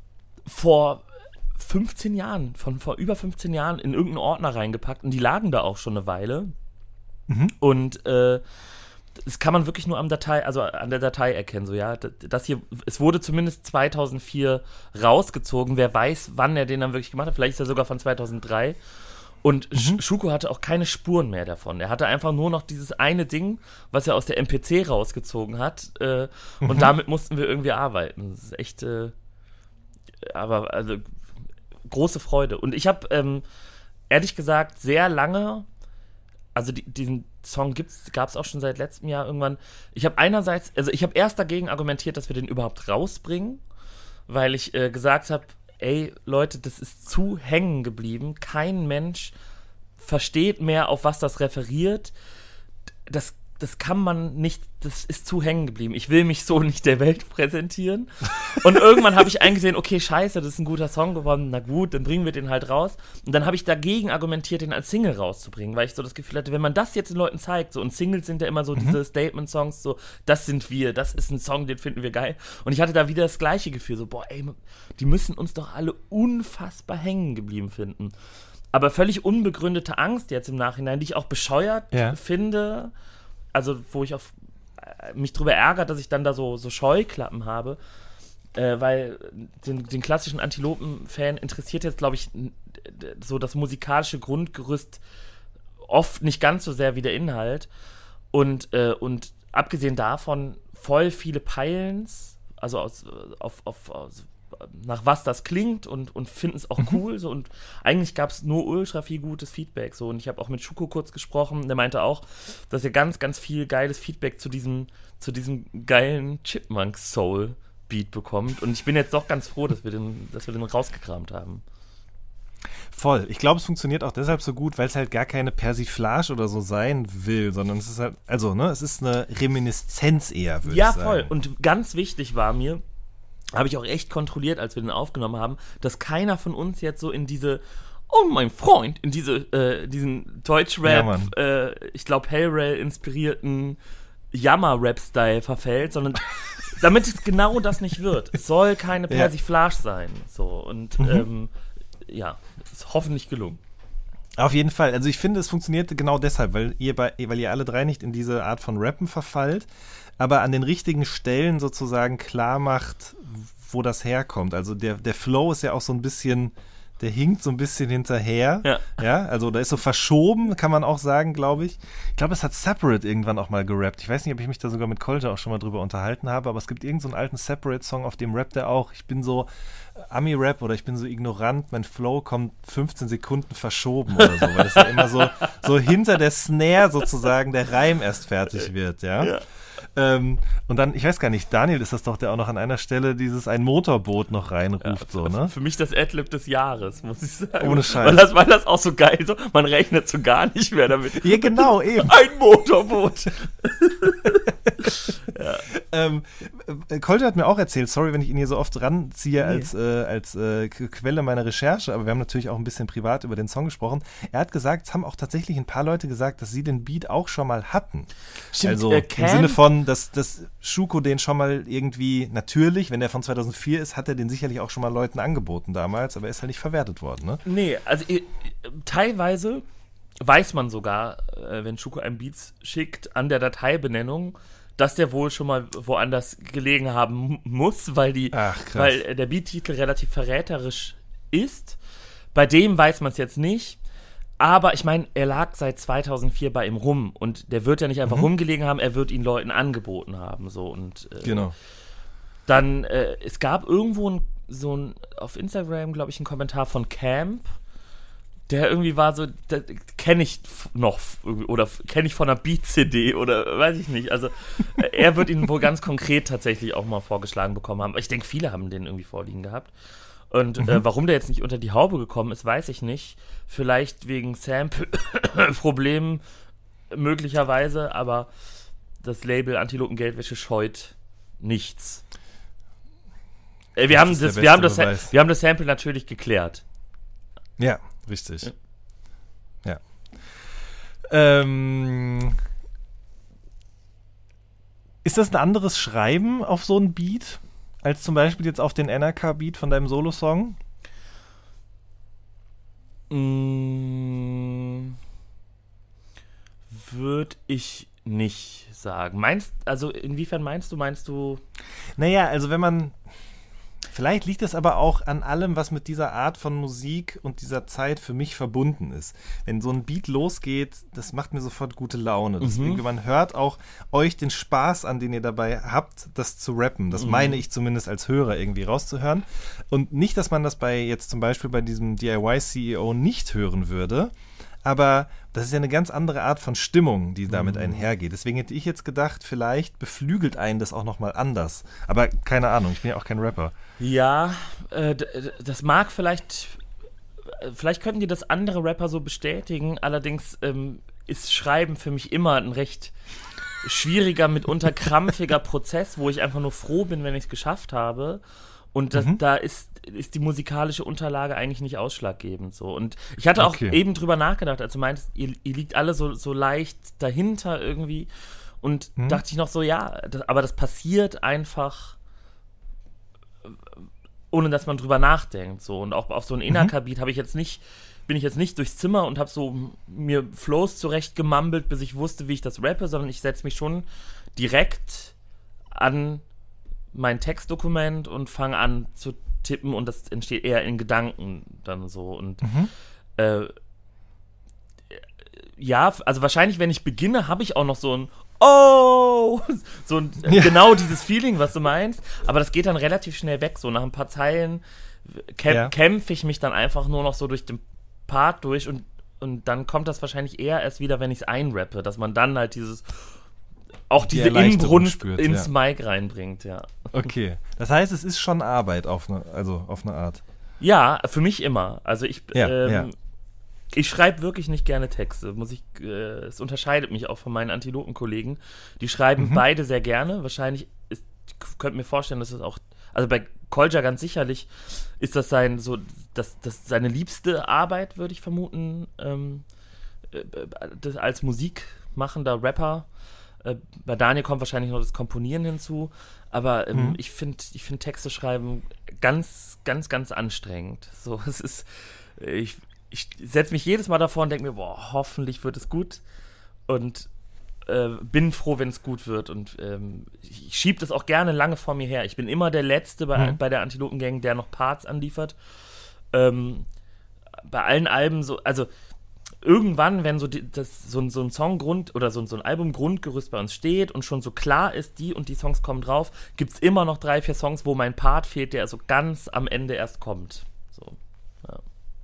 vor fünfzehn Jahren, von vor über fünfzehn Jahren in irgendeinen Ordner reingepackt und die lagen da auch schon eine Weile. Mhm. Und äh, das kann man wirklich nur am Datei, also an der Datei erkennen, so ja, das hier, es wurde zumindest zweitausendvier rausgezogen, wer weiß, wann er den dann wirklich gemacht hat, vielleicht ist er sogar von zweitausenddrei und mhm. Schuko hatte auch keine Spuren mehr davon, er hatte einfach nur noch dieses eine Ding, was er aus der M P C rausgezogen hat äh, mhm. und damit mussten wir irgendwie arbeiten, das ist echt, äh, aber also große Freude und ich habe ähm, ehrlich gesagt sehr lange, also die, diesen Song gab es auch schon seit letztem Jahr irgendwann. Ich habe einerseits, also ich habe erst dagegen argumentiert, dass wir den überhaupt rausbringen, weil ich äh, gesagt habe, ey Leute, das ist zu hängen geblieben. Kein Mensch versteht mehr, auf was das referiert. Das, das kann man nicht, das ist zu hängen geblieben. Ich will mich so nicht der Welt präsentieren. Und irgendwann habe ich eingesehen, okay, scheiße, das ist ein guter Song geworden, na gut, dann bringen wir den halt raus. Und dann habe ich dagegen argumentiert, den als Single rauszubringen, weil ich so das Gefühl hatte, wenn man das jetzt den Leuten zeigt, so, und Singles sind ja immer so mhm. diese Statement-Songs, so, das sind wir, das ist ein Song, den finden wir geil. Und ich hatte da wieder das gleiche Gefühl, so, boah, ey, die müssen uns doch alle unfassbar hängen geblieben finden. Aber völlig unbegründete Angst jetzt im Nachhinein, die ich auch bescheuert ja. finde, also wo ich auf, äh, mich drüber ärgere, dass ich dann da so, so Scheuklappen habe, äh, weil den, den klassischen Antilopen-Fan interessiert jetzt, glaube ich, so das musikalische Grundgerüst oft nicht ganz so sehr wie der Inhalt. Und, äh, und abgesehen davon voll viele Peilens, also aus, auf, auf, aus, nach was das klingt und, und finden es auch mhm. cool. So, und eigentlich gab es nur ultra viel gutes Feedback. So. Und ich habe auch mit Schuko kurz gesprochen, der meinte auch, dass er ganz, ganz viel geiles Feedback zu diesem, zu diesem geilen Chipmunk Soul Beat bekommt. Und ich bin jetzt doch ganz froh, dass wir den, dass wir den rausgekramt haben. Voll. Ich glaube, es funktioniert auch deshalb so gut, weil es halt gar keine Persiflage oder so sein will, sondern es ist halt, also, ne, es ist eine Reminiszenz eher, würde ja, ich sagen. Ja, voll. Und ganz wichtig war mir, habe ich auch echt kontrolliert, als wir den aufgenommen haben, dass keiner von uns jetzt so in diese, oh mein Freund, in diese, äh, diesen Deutschrap, ja, äh, ich glaube Hellrail-inspirierten Jammer-Rap-Style verfällt, sondern damit es genau das nicht wird. Es soll keine Persiflage ja. sein. So, und mhm. ähm, ja, ist hoffentlich gelungen. Auf jeden Fall. Also ich finde, es funktioniert genau deshalb, weil ihr, bei, weil ihr alle drei nicht in diese Art von Rappen verfallt, aber an den richtigen Stellen sozusagen klar macht, wo das herkommt. Also der, der Flow ist ja auch so ein bisschen, der hinkt so ein bisschen hinterher. Ja. ja. Also da ist so verschoben, kann man auch sagen, glaube ich. Ich glaube, es hat Separate irgendwann auch mal gerappt. Ich weiß nicht, ob ich mich da sogar mit Kolja auch schon mal drüber unterhalten habe, aber es gibt irgendeinen so alten Separate-Song, auf dem rappt er auch. Ich bin so Ami-Rap oder ich bin so ignorant, mein Flow kommt fünfzehn Sekunden verschoben oder so, weil es ja immer so, so hinter der Snare sozusagen der Reim erst fertig wird, ja. ja. Ähm, und dann, ich weiß gar nicht, Daniel ist das doch, der auch noch an einer Stelle dieses ein Motorboot noch reinruft, ja, so, ne? Für mich das Adlib des Jahres, muss ich sagen. Ohne Scheiß. Weil das, weil das auch so geil so, man rechnet so gar nicht mehr damit. Ja, genau, eben. Ein Motorboot. ja. ähm, Kolja hat mir auch erzählt, sorry, wenn ich ihn hier so oft ranziehe nee. als, äh, als äh, Quelle meiner Recherche, aber wir haben natürlich auch ein bisschen privat über den Song gesprochen. Er hat gesagt, es haben auch tatsächlich ein paar Leute gesagt, dass sie den Beat auch schon mal hatten. Stimmt, also äh, im Sinne von, dass, dass Schuko den schon mal irgendwie, natürlich, wenn der von zweitausendvier ist, hat er den sicherlich auch schon mal Leuten angeboten damals, aber er ist halt nicht verwertet worden, ne? Nee, also äh, teilweise weiß man sogar, äh, wenn Schuko einen Beats schickt, an der Dateibenennung, dass der wohl schon mal woanders gelegen haben muss, weil, die, Ach, weil äh, der Beat-Titel relativ verräterisch ist. Bei dem weiß man es jetzt nicht. Aber ich meine, er lag seit zweitausendvier bei ihm rum und der wird ja nicht einfach mhm. rumgelegen haben, er wird ihn Leuten angeboten haben. So, und, äh, genau. Dann, äh, es gab irgendwo ein, so ein, auf Instagram, glaube ich, einen Kommentar von Camp, der irgendwie war so, kenne ich noch oder kenne ich von einer Beat-C D oder weiß ich nicht. Also er wird ihn wohl ganz konkret tatsächlich auch mal vorgeschlagen bekommen haben. Ich denke, viele haben den irgendwie vorliegen gehabt. Und mhm. äh, warum der jetzt nicht unter die Haube gekommen ist, weiß ich nicht. Vielleicht wegen Sample-Problemen möglicherweise, aber das Label Antilopen Geldwäsche scheut nichts. Äh, wir, haben das, wir, haben das, wir haben das Sample natürlich geklärt. Ja, richtig. Ja. ja. Ähm, ist das ein anderes Schreiben auf so ein Beat, als zum Beispiel jetzt auf den N R K-Beat von deinem Solo-Song? Mm, Würde ich nicht sagen. Meinst, also inwiefern meinst du, meinst du? Naja, also wenn man... Vielleicht liegt es aber auch an allem, was mit dieser Art von Musik und dieser Zeit für mich verbunden ist. Wenn so ein Beat losgeht, das macht mir sofort gute Laune. Deswegen, mhm. man hört auch euch den Spaß an, den ihr dabei habt, das zu rappen. Das mhm. meine ich zumindest als Hörer irgendwie rauszuhören. Und nicht, dass man das bei jetzt zum Beispiel bei diesem D I Y-C E O nicht hören würde, aber das ist ja eine ganz andere Art von Stimmung, die damit einhergeht. Deswegen hätte ich jetzt gedacht, vielleicht beflügelt einen das auch nochmal anders. Aber keine Ahnung, ich bin ja auch kein Rapper. Ja, äh, das mag vielleicht, vielleicht könnten die das andere Rapper so bestätigen, allerdings ähm, ist Schreiben für mich immer ein recht schwieriger, mitunter krampfiger Prozess, wo ich einfach nur froh bin, wenn ich es geschafft habe. Und das, mhm. da ist, ist die musikalische Unterlage eigentlich nicht ausschlaggebend. So. Und ich hatte auch okay. eben drüber nachgedacht, als du meintest, ihr, ihr liegt alle so, so leicht dahinter irgendwie. Und mhm. dachte ich noch so, ja, das, aber das passiert einfach, ohne dass man drüber nachdenkt. So. Und auch auf so ein N R K-Beat habe ich jetzt nicht, bin ich jetzt nicht durchs Zimmer und habe so mir Flows zurecht gemammelt, bis ich wusste, wie ich das rappe, sondern ich setze mich schon direkt an mein Textdokument und fange an zu tippen und das entsteht eher in Gedanken dann so. Und mhm. äh, ja, also wahrscheinlich, wenn ich beginne, habe ich auch noch so ein Oh! So ein, ja. Genau dieses Feeling, was du meinst. Aber das geht dann relativ schnell weg. So nach ein paar Zeilen kämp- ja. kämpfe ich mich dann einfach nur noch so durch den Part durch und, und dann kommt das wahrscheinlich eher erst wieder, wenn ich es einrappe, dass man dann halt dieses auch diese Inbrunst spürt, ins ja. Mic reinbringt, ja. Okay, das heißt, es ist schon Arbeit auf eine, also auf eine Art. Ja, für mich immer. Also ich, ja, ähm, ja. ich schreibe wirklich nicht gerne Texte. Muss ich, äh, es unterscheidet mich auch von meinen Antilopen-Kollegen. Die schreiben mhm. beide sehr gerne. Wahrscheinlich ist, ich könnte mir vorstellen, dass es auch, also bei Kolja ganz sicherlich ist das sein, so, das, das seine liebste Arbeit, würde ich vermuten, ähm, äh, das als musikmachender Rapper. Bei Daniel kommt wahrscheinlich noch das Komponieren hinzu, aber ähm, mhm. ich finde ich find Texte schreiben ganz, ganz, ganz anstrengend. So, es ist, ich, ich setze mich jedes Mal davor und denke mir, boah, hoffentlich wird es gut und äh, bin froh, wenn es gut wird und ähm, ich schiebe das auch gerne lange vor mir her. Ich bin immer der Letzte bei, mhm. bei der Antilopen-Gang, der noch Parts anliefert. Ähm, bei allen Alben so, also irgendwann, wenn so, die, das, so, ein, so ein Songgrund oder so, so ein Albumgrundgerüst bei uns steht und schon so klar ist, die und die Songs kommen drauf, gibt es immer noch drei, vier Songs, wo mein Part fehlt, der also ganz am Ende erst kommt. So, ja.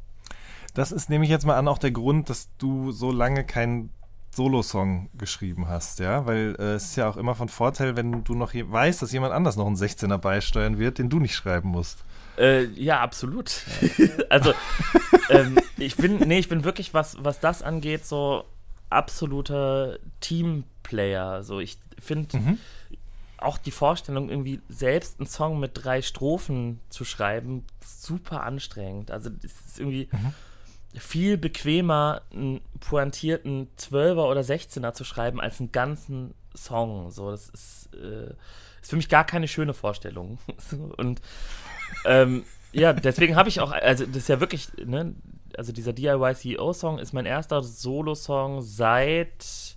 Das ist, nehme ich jetzt mal an, auch der Grund, dass du so lange keinen Solo-Song geschrieben hast, ja? Weil äh, es ist ja auch immer von Vorteil, wenn du noch je- weißt, dass jemand anders noch einen sechzehner beisteuern wird, den du nicht schreiben musst. Äh, ja, absolut. Also, ähm, ich bin, nee, ich bin wirklich, was, was das angeht, so absoluter Teamplayer. So, ich finde mhm. auch die Vorstellung, irgendwie selbst einen Song mit drei Strophen zu schreiben, super anstrengend. Also, es ist irgendwie mhm. viel bequemer, einen pointierten Zwölfer oder Sechzehner zu schreiben, als einen ganzen Song. So, das ist, äh, ist für mich gar keine schöne Vorstellung. Und ähm, ja, deswegen habe ich auch, also das ist ja wirklich, ne, also dieser D I Y-C E O-Song ist mein erster Solo-Song seit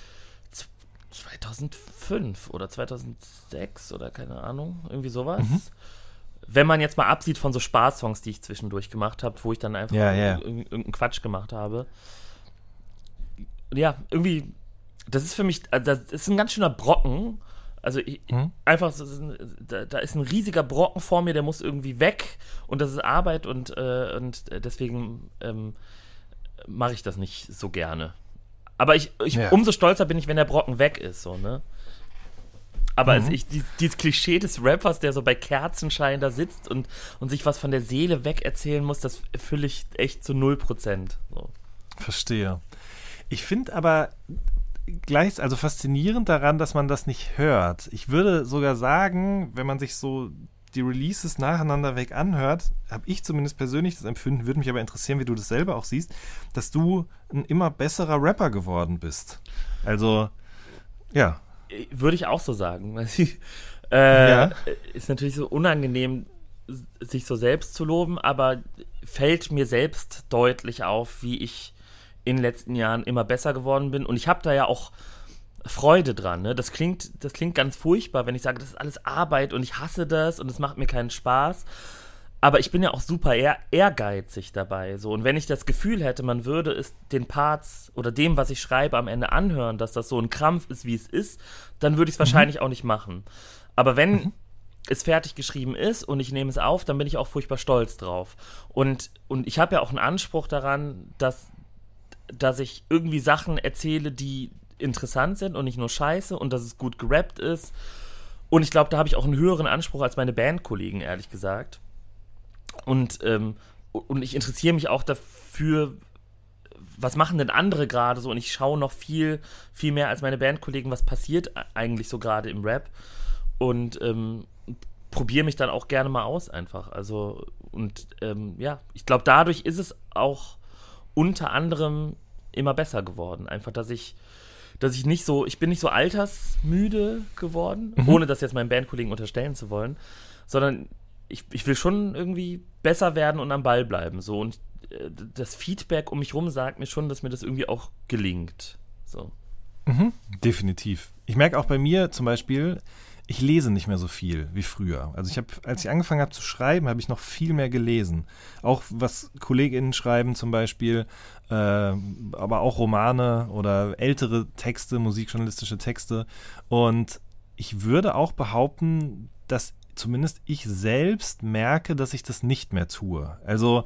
zweitausendfünf oder zweitausendsechs oder keine Ahnung, irgendwie sowas. Mhm. Wenn man jetzt mal absieht von so Spaß-Songs, die ich zwischendurch gemacht habe, wo ich dann einfach ja, ja. irgendeinen Quatsch gemacht habe. Ja, irgendwie, das ist für mich, also das ist ein ganz schöner Brocken, Also ich, Hm? einfach, so, da, da ist ein riesiger Brocken vor mir, der muss irgendwie weg und das ist Arbeit und, äh, und deswegen ähm, mache ich das nicht so gerne. Aber ich, ich Ja. umso stolzer bin ich, wenn der Brocken weg ist, so, ne? Aber Mhm. also ich, dieses, dieses Klischee des Rappers, der so bei Kerzenschein da sitzt und, und sich was von der Seele weg erzählen muss, das erfülle ich echt zu null Prozent. So. Verstehe. Ich finde aber gleich, also faszinierend daran, dass man das nicht hört. Ich würde sogar sagen, wenn man sich so die Releases nacheinander weg anhört, habe ich zumindest persönlich das Empfinden, würde mich aber interessieren, wie du das selber auch siehst, dass du ein immer besserer Rapper geworden bist. Also, ja. Würde ich auch so sagen. äh, Ja. Ist natürlich so unangenehm, sich so selbst zu loben, aber fällt mir selbst deutlich auf, wie ich in den letzten Jahren immer besser geworden bin. Und ich habe da ja auch Freude dran. Ne? Das klingt, das klingt ganz furchtbar, wenn ich sage, das ist alles Arbeit und ich hasse das und es macht mir keinen Spaß. Aber ich bin ja auch super ehr- ehrgeizig dabei. So. Und wenn ich das Gefühl hätte, man würde es den Parts oder dem, was ich schreibe, am Ende anhören, dass das so ein Krampf ist, wie es ist, dann würde ich es wahrscheinlich auch nicht machen. Aber wenn Mhm. es fertig geschrieben ist und ich nehme es auf, dann bin ich auch furchtbar stolz drauf. Und, und ich habe ja auch einen Anspruch daran, dass, dass ich irgendwie Sachen erzähle, die interessant sind und nicht nur scheiße und dass es gut gerappt ist. Und ich glaube, da habe ich auch einen höheren Anspruch als meine Bandkollegen, ehrlich gesagt. Und, ähm, und ich interessiere mich auch dafür, was machen denn andere gerade so? Und ich schaue noch viel, viel mehr als meine Bandkollegen, was passiert eigentlich so gerade im Rap. Und ähm, probiere mich dann auch gerne mal aus einfach. Also, und ähm, ja, ich glaube, dadurch ist es auch unter anderem immer besser geworden. Einfach, dass ich, dass ich nicht so, ich bin nicht so altersmüde geworden, Mhm. ohne das jetzt meinen Bandkollegen unterstellen zu wollen, sondern ich, ich will schon irgendwie besser werden und am Ball bleiben. So. Und äh, das Feedback um mich rum sagt mir schon, dass mir das irgendwie auch gelingt. So. Mhm, definitiv. Ich merke auch bei mir zum Beispiel, ich lese nicht mehr so viel wie früher. Also ich habe, als ich angefangen habe zu schreiben, habe ich noch viel mehr gelesen. Auch was KollegInnen schreiben zum Beispiel, äh, aber auch Romane oder ältere Texte, musikjournalistische Texte. Und ich würde auch behaupten, dass zumindest ich selbst merke, dass ich das nicht mehr tue. Also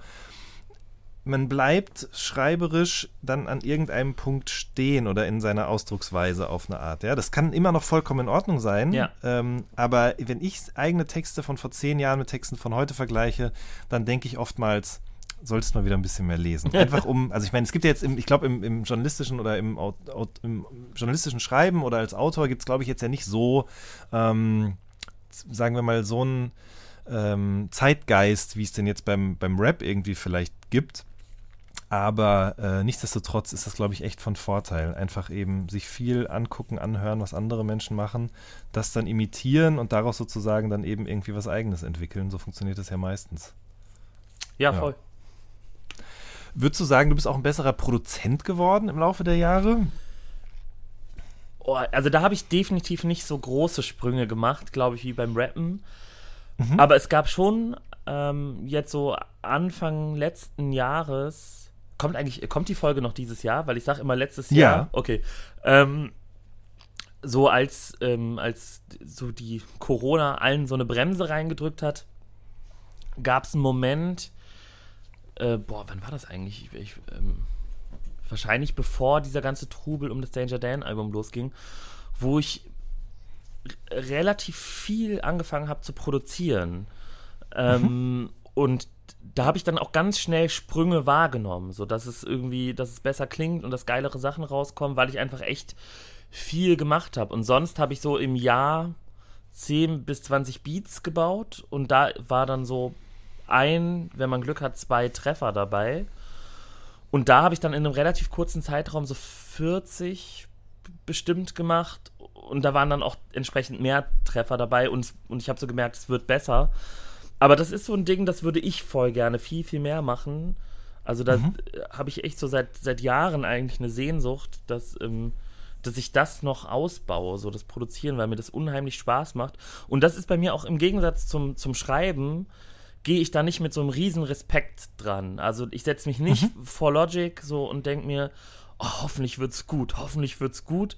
man bleibt schreiberisch dann an irgendeinem Punkt stehen oder in seiner Ausdrucksweise auf eine Art. Ja, das kann immer noch vollkommen in Ordnung sein, Ja. ähm, aber wenn ich eigene Texte von vor zehn Jahren mit Texten von heute vergleiche, dann denke ich oftmals, solltest du mal wieder ein bisschen mehr lesen. Einfach um, also ich meine, es gibt ja jetzt, im, ich glaube im, im journalistischen oder im, Aut- Aut- im journalistischen Schreiben oder als Autor gibt es, glaube ich, jetzt ja nicht so, ähm, sagen wir mal, so einen ähm, Zeitgeist, wie es denn jetzt beim, beim Rap irgendwie vielleicht gibt. Aber äh, nichtsdestotrotz ist das, glaube ich, echt von Vorteil. Einfach eben sich viel angucken, anhören, was andere Menschen machen, das dann imitieren und daraus sozusagen dann eben irgendwie was Eigenes entwickeln. So funktioniert das ja meistens. Ja, Ja. voll. Würdest du sagen, du bist auch ein besserer Produzent geworden im Laufe der Jahre? Oh, also da habe ich definitiv nicht so große Sprünge gemacht, glaube ich, wie beim Rappen. Mhm. Aber es gab schon ähm, jetzt so Anfang letzten Jahres, kommt eigentlich, kommt die Folge noch dieses Jahr? Weil ich sage immer letztes Ja. Jahr. Okay. Ähm, so als, ähm, als so die Corona allen so eine Bremse reingedrückt hat, gab es einen Moment, äh, boah, wann war das eigentlich? Ich, ich, ähm, wahrscheinlich bevor dieser ganze Trubel um das Danger Dan-Album losging, wo ich r- relativ viel angefangen habe zu produzieren. Ähm, und da habe ich dann auch ganz schnell Sprünge wahrgenommen, so dass es irgendwie, dass es besser klingt und dass geilere Sachen rauskommen, weil ich einfach echt viel gemacht habe. Und sonst habe ich so im Jahr zehn bis zwanzig Beats gebaut und da war dann so ein, wenn man Glück hat, zwei Treffer dabei. Und da habe ich dann in einem relativ kurzen Zeitraum so vierzig bestimmt gemacht und da waren dann auch entsprechend mehr Treffer dabei und, und ich habe so gemerkt, es wird besser. Aber das ist so ein Ding, das würde ich voll gerne viel, viel mehr machen. Also da Mhm. habe ich echt so seit, seit Jahren eigentlich eine Sehnsucht, dass, ähm, dass ich das noch ausbaue, so das Produzieren, weil mir das unheimlich Spaß macht. Und das ist bei mir auch im Gegensatz zum, zum Schreiben, gehe ich da nicht mit so einem riesen Respekt dran. Also ich setze mich nicht vor Logic so und denke mir, oh, hoffentlich wird's gut, hoffentlich wird's gut.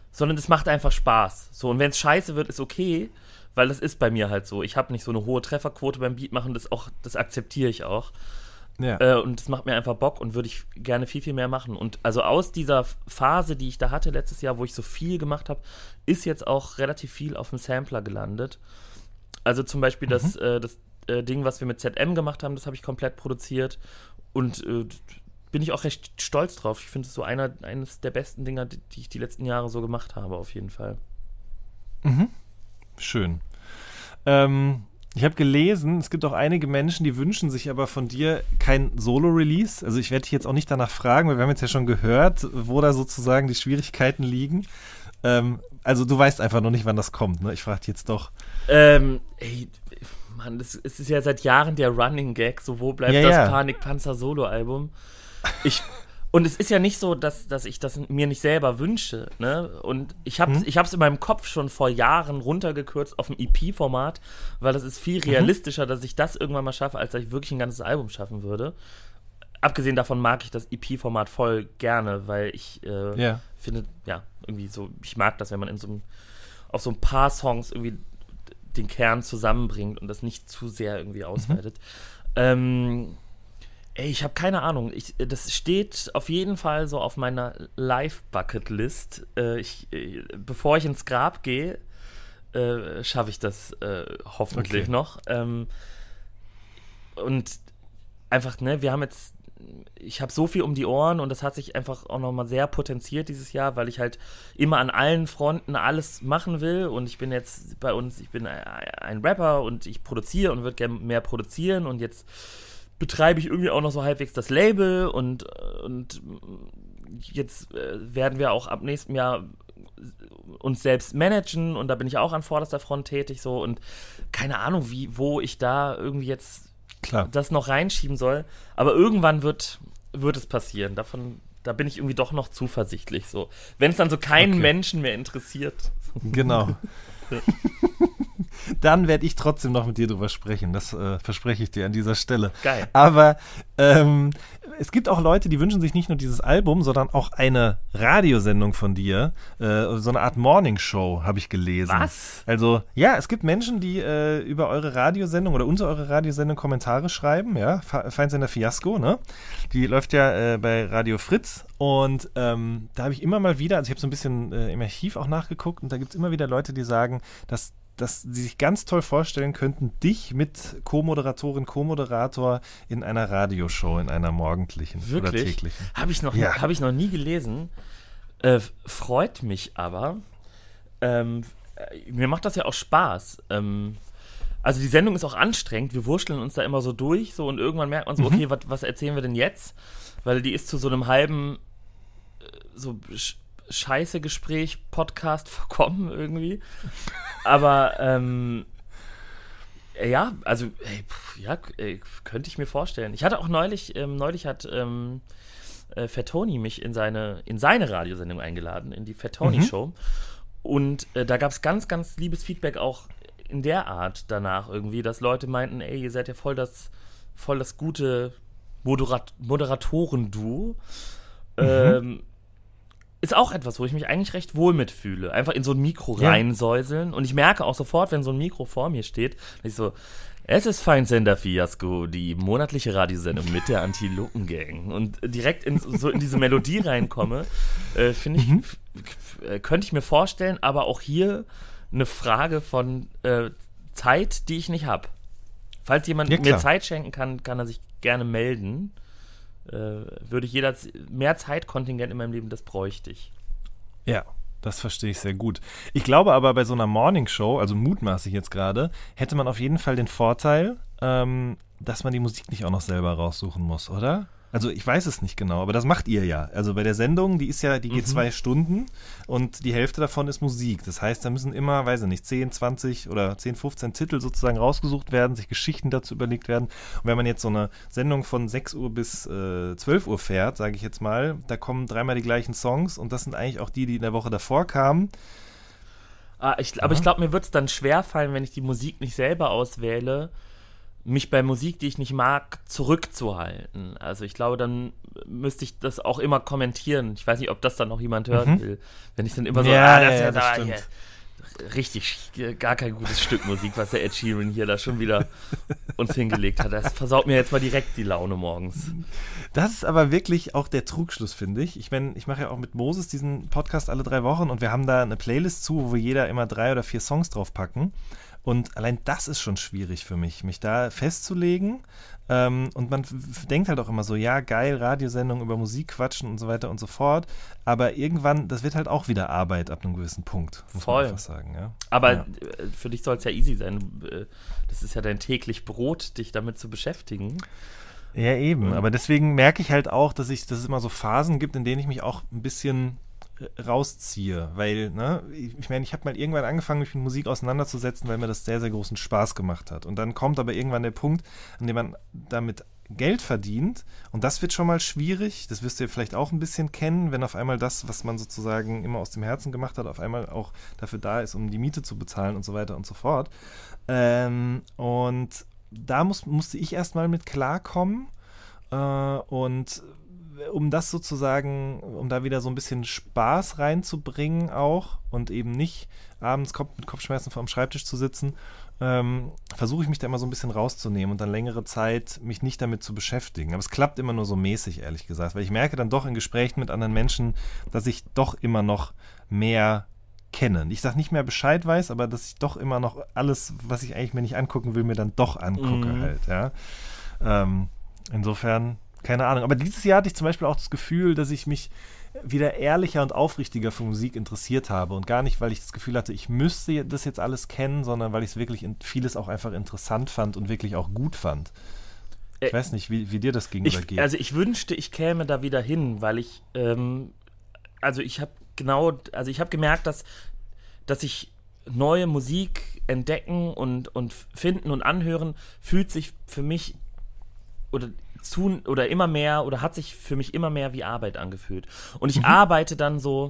sondern es macht einfach Spaß. So, und wenn es scheiße wird, ist okay, weil das ist bei mir halt so. Ich habe nicht so eine hohe Trefferquote beim Beat machen, das, auch, das akzeptiere ich auch. Ja. Äh, und das macht mir einfach Bock und würde ich gerne viel, viel mehr machen. Und also aus dieser Phase, die ich da hatte letztes Jahr, wo ich so viel gemacht habe, ist jetzt auch relativ viel auf dem Sampler gelandet. Also zum Beispiel mhm. das, äh, das äh, Ding, was wir mit Z M gemacht haben, das habe ich komplett produziert. Und äh, bin ich auch recht stolz drauf. Ich finde es so einer, eines der besten Dinger, die, die ich die letzten Jahre so gemacht habe, auf jeden Fall. Mhm. Schön. Ähm, ich habe gelesen, es gibt auch einige Menschen, die wünschen sich aber von dir kein Solo-Release. Also ich werde dich jetzt auch nicht danach fragen, weil wir haben jetzt ja schon gehört, wo da sozusagen die Schwierigkeiten liegen. Ähm, also du weißt einfach noch nicht, wann das kommt, ne? Ich frage dich jetzt doch. Ähm, ey, Mann, das, es ist ja seit Jahren der Running Gag, so wo bleibt ja, das ja. Panikpanzer-Solo-Album? Ich... Und es ist ja nicht so, dass, dass ich das mir nicht selber wünsche, ne? Und ich habe es mhm. in meinem Kopf schon vor Jahren runtergekürzt auf ein E P-Format, weil das ist viel realistischer, mhm. dass ich das irgendwann mal schaffe, als dass ich wirklich ein ganzes Album schaffen würde. Abgesehen davon mag ich das E P-Format voll gerne, weil ich äh, ja. finde, ja, irgendwie so, ich mag das, wenn man in so einem, auf so ein paar Songs irgendwie den Kern zusammenbringt und das nicht zu sehr irgendwie ausweitet. Mhm. Ähm, Ey, ich habe keine Ahnung. Ich, das steht auf jeden Fall so auf meiner Live-Bucket-List. Äh, ich, äh, bevor ich ins Grab gehe, äh, schaffe ich das äh, hoffentlich okay. noch. Ähm, und einfach, ne, wir haben jetzt, ich habe so viel um die Ohren und das hat sich einfach auch nochmal sehr potenziert dieses Jahr, weil ich halt immer an allen Fronten alles machen will und ich bin jetzt bei uns, ich bin ein Rapper und ich produziere und würde gerne mehr produzieren und jetzt betreibe ich irgendwie auch noch so halbwegs das Label und, und jetzt äh, werden wir auch ab nächstem Jahr uns selbst managen und da bin ich auch an vorderster Front tätig so und keine Ahnung, wie, wo ich da irgendwie jetzt Klar. das noch reinschieben soll, aber irgendwann wird, wird es passieren, davon, da bin ich irgendwie doch noch zuversichtlich so, wenn es dann so keinen okay. Menschen mehr interessiert. Genau. Dann werde ich trotzdem noch mit dir drüber sprechen. Das äh, verspreche ich dir an dieser Stelle. Geil. Aber ähm, es gibt auch Leute, die wünschen sich nicht nur dieses Album, sondern auch eine Radiosendung von dir. Äh, so eine Art Morning-Show, habe ich gelesen. Was? Also, ja, es gibt Menschen, die äh, über eure Radiosendung oder unter eure Radiosendung Kommentare schreiben. Ja, Feindsender Fiasko, ne? Die läuft ja äh, bei Radio Fritz. Und ähm, da habe ich immer mal wieder, also ich habe so ein bisschen äh, im Archiv auch nachgeguckt und da gibt es immer wieder Leute, die sagen, dass dass sie sich ganz toll vorstellen könnten, dich mit Co-Moderatorin, Co-Moderator in einer Radioshow, in einer morgendlichen Wirklich? oder täglichen. Habe ich, noch, ja. hab ich noch nie gelesen. Äh, freut mich aber. Ähm, mir macht das ja auch Spaß. Ähm, also die Sendung ist auch anstrengend. Wir wurschteln uns da immer so durch so und irgendwann merkt man so, mhm. okay, wat, was erzählen wir denn jetzt? Weil die ist zu so einem halben so scheiße Gespräch-Podcast verkommen irgendwie. Aber, ähm, ja, also, ey, pff, ja, ey, könnte ich mir vorstellen. Ich hatte auch neulich, ähm, neulich hat ähm, äh, Fettoni mich in seine, in seine Radiosendung eingeladen, in die Fettoni-Show. Mhm. Und äh, da gab es ganz, ganz liebes Feedback auch in der Art danach irgendwie, dass Leute meinten, ey, ihr seid ja voll das, voll das gute Moderat- Moderatoren-Duo. Mhm. Ähm, Ist auch etwas, wo ich mich eigentlich recht wohl mitfühle. Einfach in so ein Mikro ja. reinsäuseln. Und ich merke auch sofort, wenn so ein Mikro vor mir steht, dass ich so, es ist Feindsender Fiasko, die monatliche Radiosendung mit der Antilopen-Gang. Und direkt in, so in diese Melodie reinkomme, äh, finde ich, mhm. f- f- könnte ich mir vorstellen, aber auch hier eine Frage von äh, Zeit, die ich nicht habe. Falls jemand ja, mir Zeit schenken kann, kann er sich gerne melden. Würde ich jeder mehr Zeitkontingent in meinem Leben, das bräuchte ich. Ja, das verstehe ich sehr gut. Ich glaube aber, bei so einer Morning-Show, also mutmaße ich jetzt gerade, hätte man auf jeden Fall den Vorteil, ähm, dass man die Musik nicht auch noch selber raussuchen muss, oder? Also ich weiß es nicht genau, aber das macht ihr ja. Also bei der Sendung, die ist ja, die geht mhm. zwei Stunden und die Hälfte davon ist Musik. Das heißt, da müssen immer, weiß ich nicht, zehn, zwanzig oder zehn, fünfzehn Titel sozusagen rausgesucht werden, sich Geschichten dazu überlegt werden. Und wenn man jetzt so eine Sendung von sechs Uhr bis äh, zwölf Uhr fährt, sage ich jetzt mal, da kommen dreimal die gleichen Songs und das sind eigentlich auch die, die in der Woche davor kamen. Ah, ich, aber ich glaube, mir wird es dann schwerfallen, wenn ich die Musik nicht selber auswähle, mich bei Musik, die ich nicht mag, zurückzuhalten. Also ich glaube, dann müsste ich das auch immer kommentieren. Ich weiß nicht, ob das dann noch jemand hören Mhm. will. Wenn ich dann immer so, Ja, ah, das ja, ist ja, jetzt das aber stimmt. hier richtig, gar kein gutes Stück Musik, was der Ed Sheeran hier da schon wieder uns hingelegt hat. Das versaut mir jetzt mal direkt die Laune morgens. Das ist aber wirklich auch der Trugschluss, finde ich. Ich meine, ich mache ja auch mit Moses diesen Podcast alle drei Wochen und wir haben da eine Playlist zu, wo wir jeder immer drei oder vier Songs drauf packen. Und allein das ist schon schwierig für mich, mich da festzulegen. Ähm, und man f- denkt halt auch immer so, ja, geil, Radiosendung über Musik quatschen und so weiter und so fort. Aber irgendwann, das wird halt auch wieder Arbeit ab einem gewissen Punkt, muss Voll. man einfach sagen. Ja? Aber Ja. äh, für dich soll es ja easy sein. Du, äh, Das ist ja dein täglich Brot, dich damit zu beschäftigen. Ja, eben. Aber deswegen merke ich halt auch, dass, ich, dass es immer so Phasen gibt, in denen ich mich auch ein bisschen äh, rausziehe. Weil, ne, ich ich meine, ich habe mal irgendwann angefangen, mich mit Musik auseinanderzusetzen, weil mir das sehr, sehr großen Spaß gemacht hat. Und dann kommt aber irgendwann der Punkt, an dem man damit Geld verdient. Und das wird schon mal schwierig. Das wirst du ja vielleicht auch ein bisschen kennen, wenn auf einmal das, was man sozusagen immer aus dem Herzen gemacht hat, auf einmal auch dafür da ist, um die Miete zu bezahlen und so weiter und so fort. Ähm, und da muss, musste ich erstmal mit klarkommen. Äh, und um das sozusagen, um da wieder so ein bisschen Spaß reinzubringen auch und eben nicht abends Kopf, mit Kopfschmerzen vor dem Schreibtisch zu sitzen, ähm, versuche ich mich da immer so ein bisschen rauszunehmen und dann längere Zeit mich nicht damit zu beschäftigen. Aber es klappt immer nur so mäßig, ehrlich gesagt, weil ich merke dann doch in Gesprächen mit anderen Menschen, dass ich doch immer noch mehr kenne. Ich sage nicht mehr Bescheid weiß, aber dass ich doch immer noch alles, was ich eigentlich mir nicht angucken will, mir dann doch angucke Mhm. halt, ja. Ähm, insofern, keine Ahnung. Aber dieses Jahr hatte ich zum Beispiel auch das Gefühl, dass ich mich wieder ehrlicher und aufrichtiger für Musik interessiert habe und gar nicht, weil ich das Gefühl hatte, ich müsste das jetzt alles kennen, sondern weil ich es wirklich in, vieles auch einfach interessant fand und wirklich auch gut fand. Ich Äh, weiß nicht, wie, wie dir das gegenüber Ich, geht. also ich wünschte, ich käme da wieder hin, weil ich, ähm, also ich habe genau, also ich habe gemerkt, dass, dass ich neue Musik entdecken und, und finden und anhören, fühlt sich für mich oder zu oder immer mehr oder hat sich für mich immer mehr wie Arbeit angefühlt. Und ich Mhm. arbeite dann so,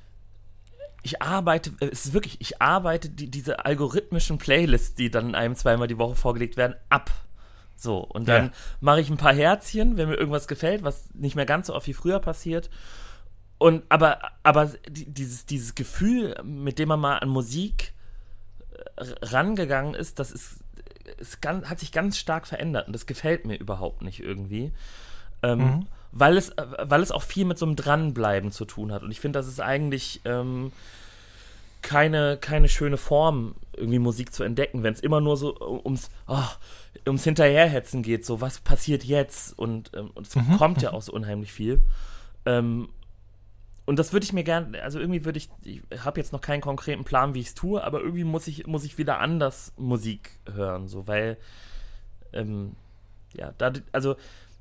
ich arbeite, es ist wirklich, ich arbeite die, diese algorithmischen Playlists, die dann einem zweimal die Woche vorgelegt werden, ab. So, und dann Ja. mache ich ein paar Herzchen, wenn mir irgendwas gefällt, was nicht mehr ganz so oft wie früher passiert. Und aber, aber die- dieses, dieses Gefühl, mit dem man mal an Musik äh, rangegangen ist, das ist, ist ganz, hat sich ganz stark verändert und das gefällt mir überhaupt nicht irgendwie. Ähm, Mhm. weil, es, äh, weil es auch viel mit so einem Dranbleiben zu tun hat. Und ich finde, das ist eigentlich ähm, keine, keine schöne Form, irgendwie Musik zu entdecken, wenn es immer nur so ums, oh, ums Hinterherhetzen geht, so was passiert jetzt und, ähm, und es Mhm. kommt ja auch so unheimlich viel. Ähm, und das würde ich mir gerne, also irgendwie würde ich, ich habe jetzt noch keinen konkreten Plan, wie ich es tue, aber irgendwie muss ich, muss ich wieder anders Musik hören, so, weil, ähm, ja, da, also,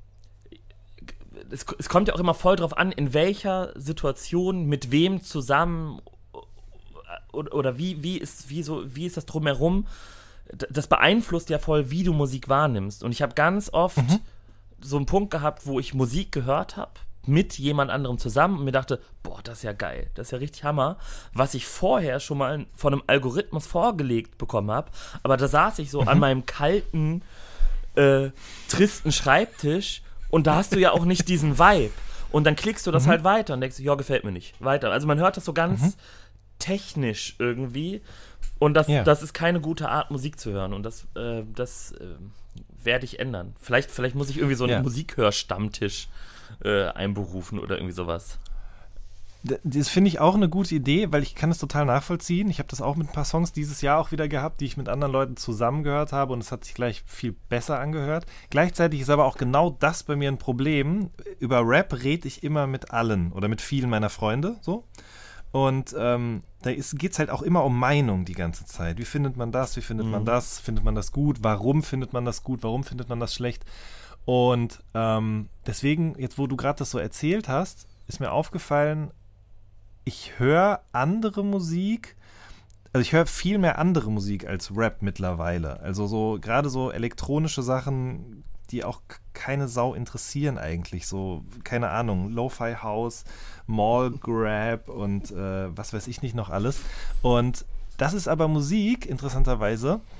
es, es kommt ja auch immer voll drauf an, in welcher Situation, mit wem zusammen oder, oder wie, wie, ist, wie, so, wie ist das drumherum, D- das beeinflusst ja voll, wie du Musik wahrnimmst. Und ich habe ganz oft Mhm. so einen Punkt gehabt, wo ich Musik gehört habe, mit jemand anderem zusammen und mir dachte, boah, das ist ja geil, das ist ja richtig Hammer, was ich vorher schon mal von einem Algorithmus vorgelegt bekommen habe, aber da saß ich so an meinem kalten, äh, tristen Schreibtisch und da hast du ja auch nicht diesen Vibe und dann klickst du das halt weiter und denkst, ja, gefällt mir nicht, weiter. Also man hört das so ganz technisch irgendwie und das, Ja. das ist keine gute Art, Musik zu hören und das, äh, das äh, werde ich ändern. Vielleicht, vielleicht muss ich irgendwie so einen Ja. Musikhörstammtisch äh, einberufen oder irgendwie sowas. D- Das finde ich auch eine gute Idee, weil ich kann es total nachvollziehen. Ich habe das auch mit ein paar Songs dieses Jahr auch wieder gehabt, die ich mit anderen Leuten zusammen gehört habe und es hat sich gleich viel besser angehört. Gleichzeitig ist aber auch genau das bei mir ein Problem. Über Rap rede ich immer mit allen oder mit vielen meiner Freunde so. Und ähm, da geht es halt auch immer um Meinung die ganze Zeit. Wie findet man das? Wie findet man Mhm. das? Findet man das gut? Warum findet man das gut? Warum findet man das schlecht? Und ähm, deswegen, jetzt wo du gerade das so erzählt hast, ist mir aufgefallen, ich höre andere Musik, also ich höre viel mehr andere Musik als Rap mittlerweile. Also so gerade so elektronische Sachen, die auch k- keine Sau interessieren eigentlich. So, keine Ahnung, Lo-Fi House, Mall Grab und äh, was weiß ich nicht noch alles. Und das ist aber Musik, interessanterweise,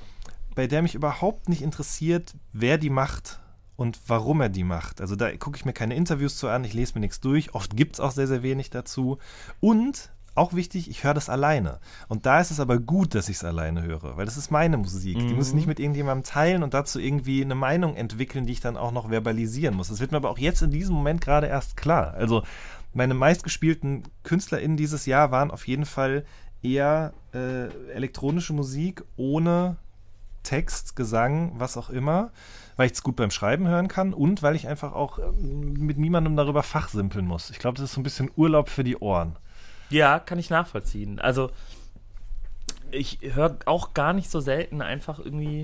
bei der mich überhaupt nicht interessiert, wer die macht und warum er die macht. Also da gucke ich mir keine Interviews zu an, ich lese mir nichts durch. Oft gibt es auch sehr, sehr wenig dazu. Und, auch wichtig, ich höre das alleine. Und da ist es aber gut, dass ich es alleine höre, weil das ist meine Musik. Mhm. Die muss ich nicht mit irgendjemandem teilen und dazu irgendwie eine Meinung entwickeln, die ich dann auch noch verbalisieren muss. Das wird mir aber auch jetzt in diesem Moment gerade erst klar. Also meine meistgespielten KünstlerInnen dieses Jahr waren auf jeden Fall eher äh, elektronische Musik ohne Text, Gesang, was auch immer, weil ich es gut beim Schreiben hören kann und weil ich einfach auch ähm, mit niemandem darüber fachsimpeln muss. Ich glaube, das ist so ein bisschen Urlaub für die Ohren. Ja, kann ich nachvollziehen. Also ich höre auch gar nicht so selten einfach irgendwie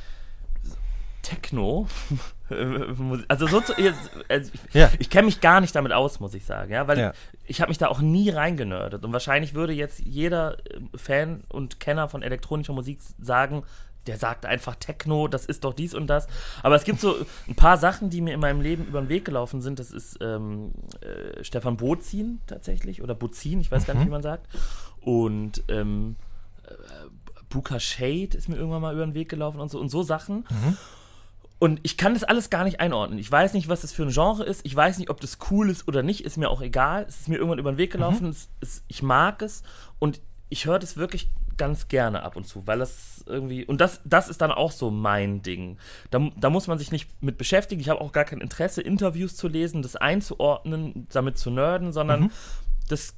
Techno. Also so zu, also ich, ja. ich kenne mich gar nicht damit aus, muss ich sagen, ja, weil ja. ich, ich habe mich da auch nie reingenördet und wahrscheinlich würde jetzt jeder Fan und Kenner von elektronischer Musik sagen, der sagt einfach Techno, das ist doch dies und das. Aber es gibt so ein paar Sachen, die mir in meinem Leben über den Weg gelaufen sind. Das ist ähm, äh, Stefan Bozin tatsächlich oder Bozin, ich weiß mhm. gar nicht, wie man sagt. Und ähm, äh, Buka Shade ist mir irgendwann mal über den Weg gelaufen und so und so Sachen. Mhm. Und ich kann das alles gar nicht einordnen. Ich weiß nicht, was das für ein Genre ist. Ich weiß nicht, ob das cool ist oder nicht. Ist mir auch egal. Es ist mir irgendwann über den Weg gelaufen. Mhm. Es, es, ich mag es und ich höre das wirklich ganz gerne ab und zu, weil das irgendwie, und das, das ist dann auch so mein Ding. Da, da muss man sich nicht mit beschäftigen. Ich habe auch gar kein Interesse, Interviews zu lesen, das einzuordnen, damit zu nerden, sondern mhm. das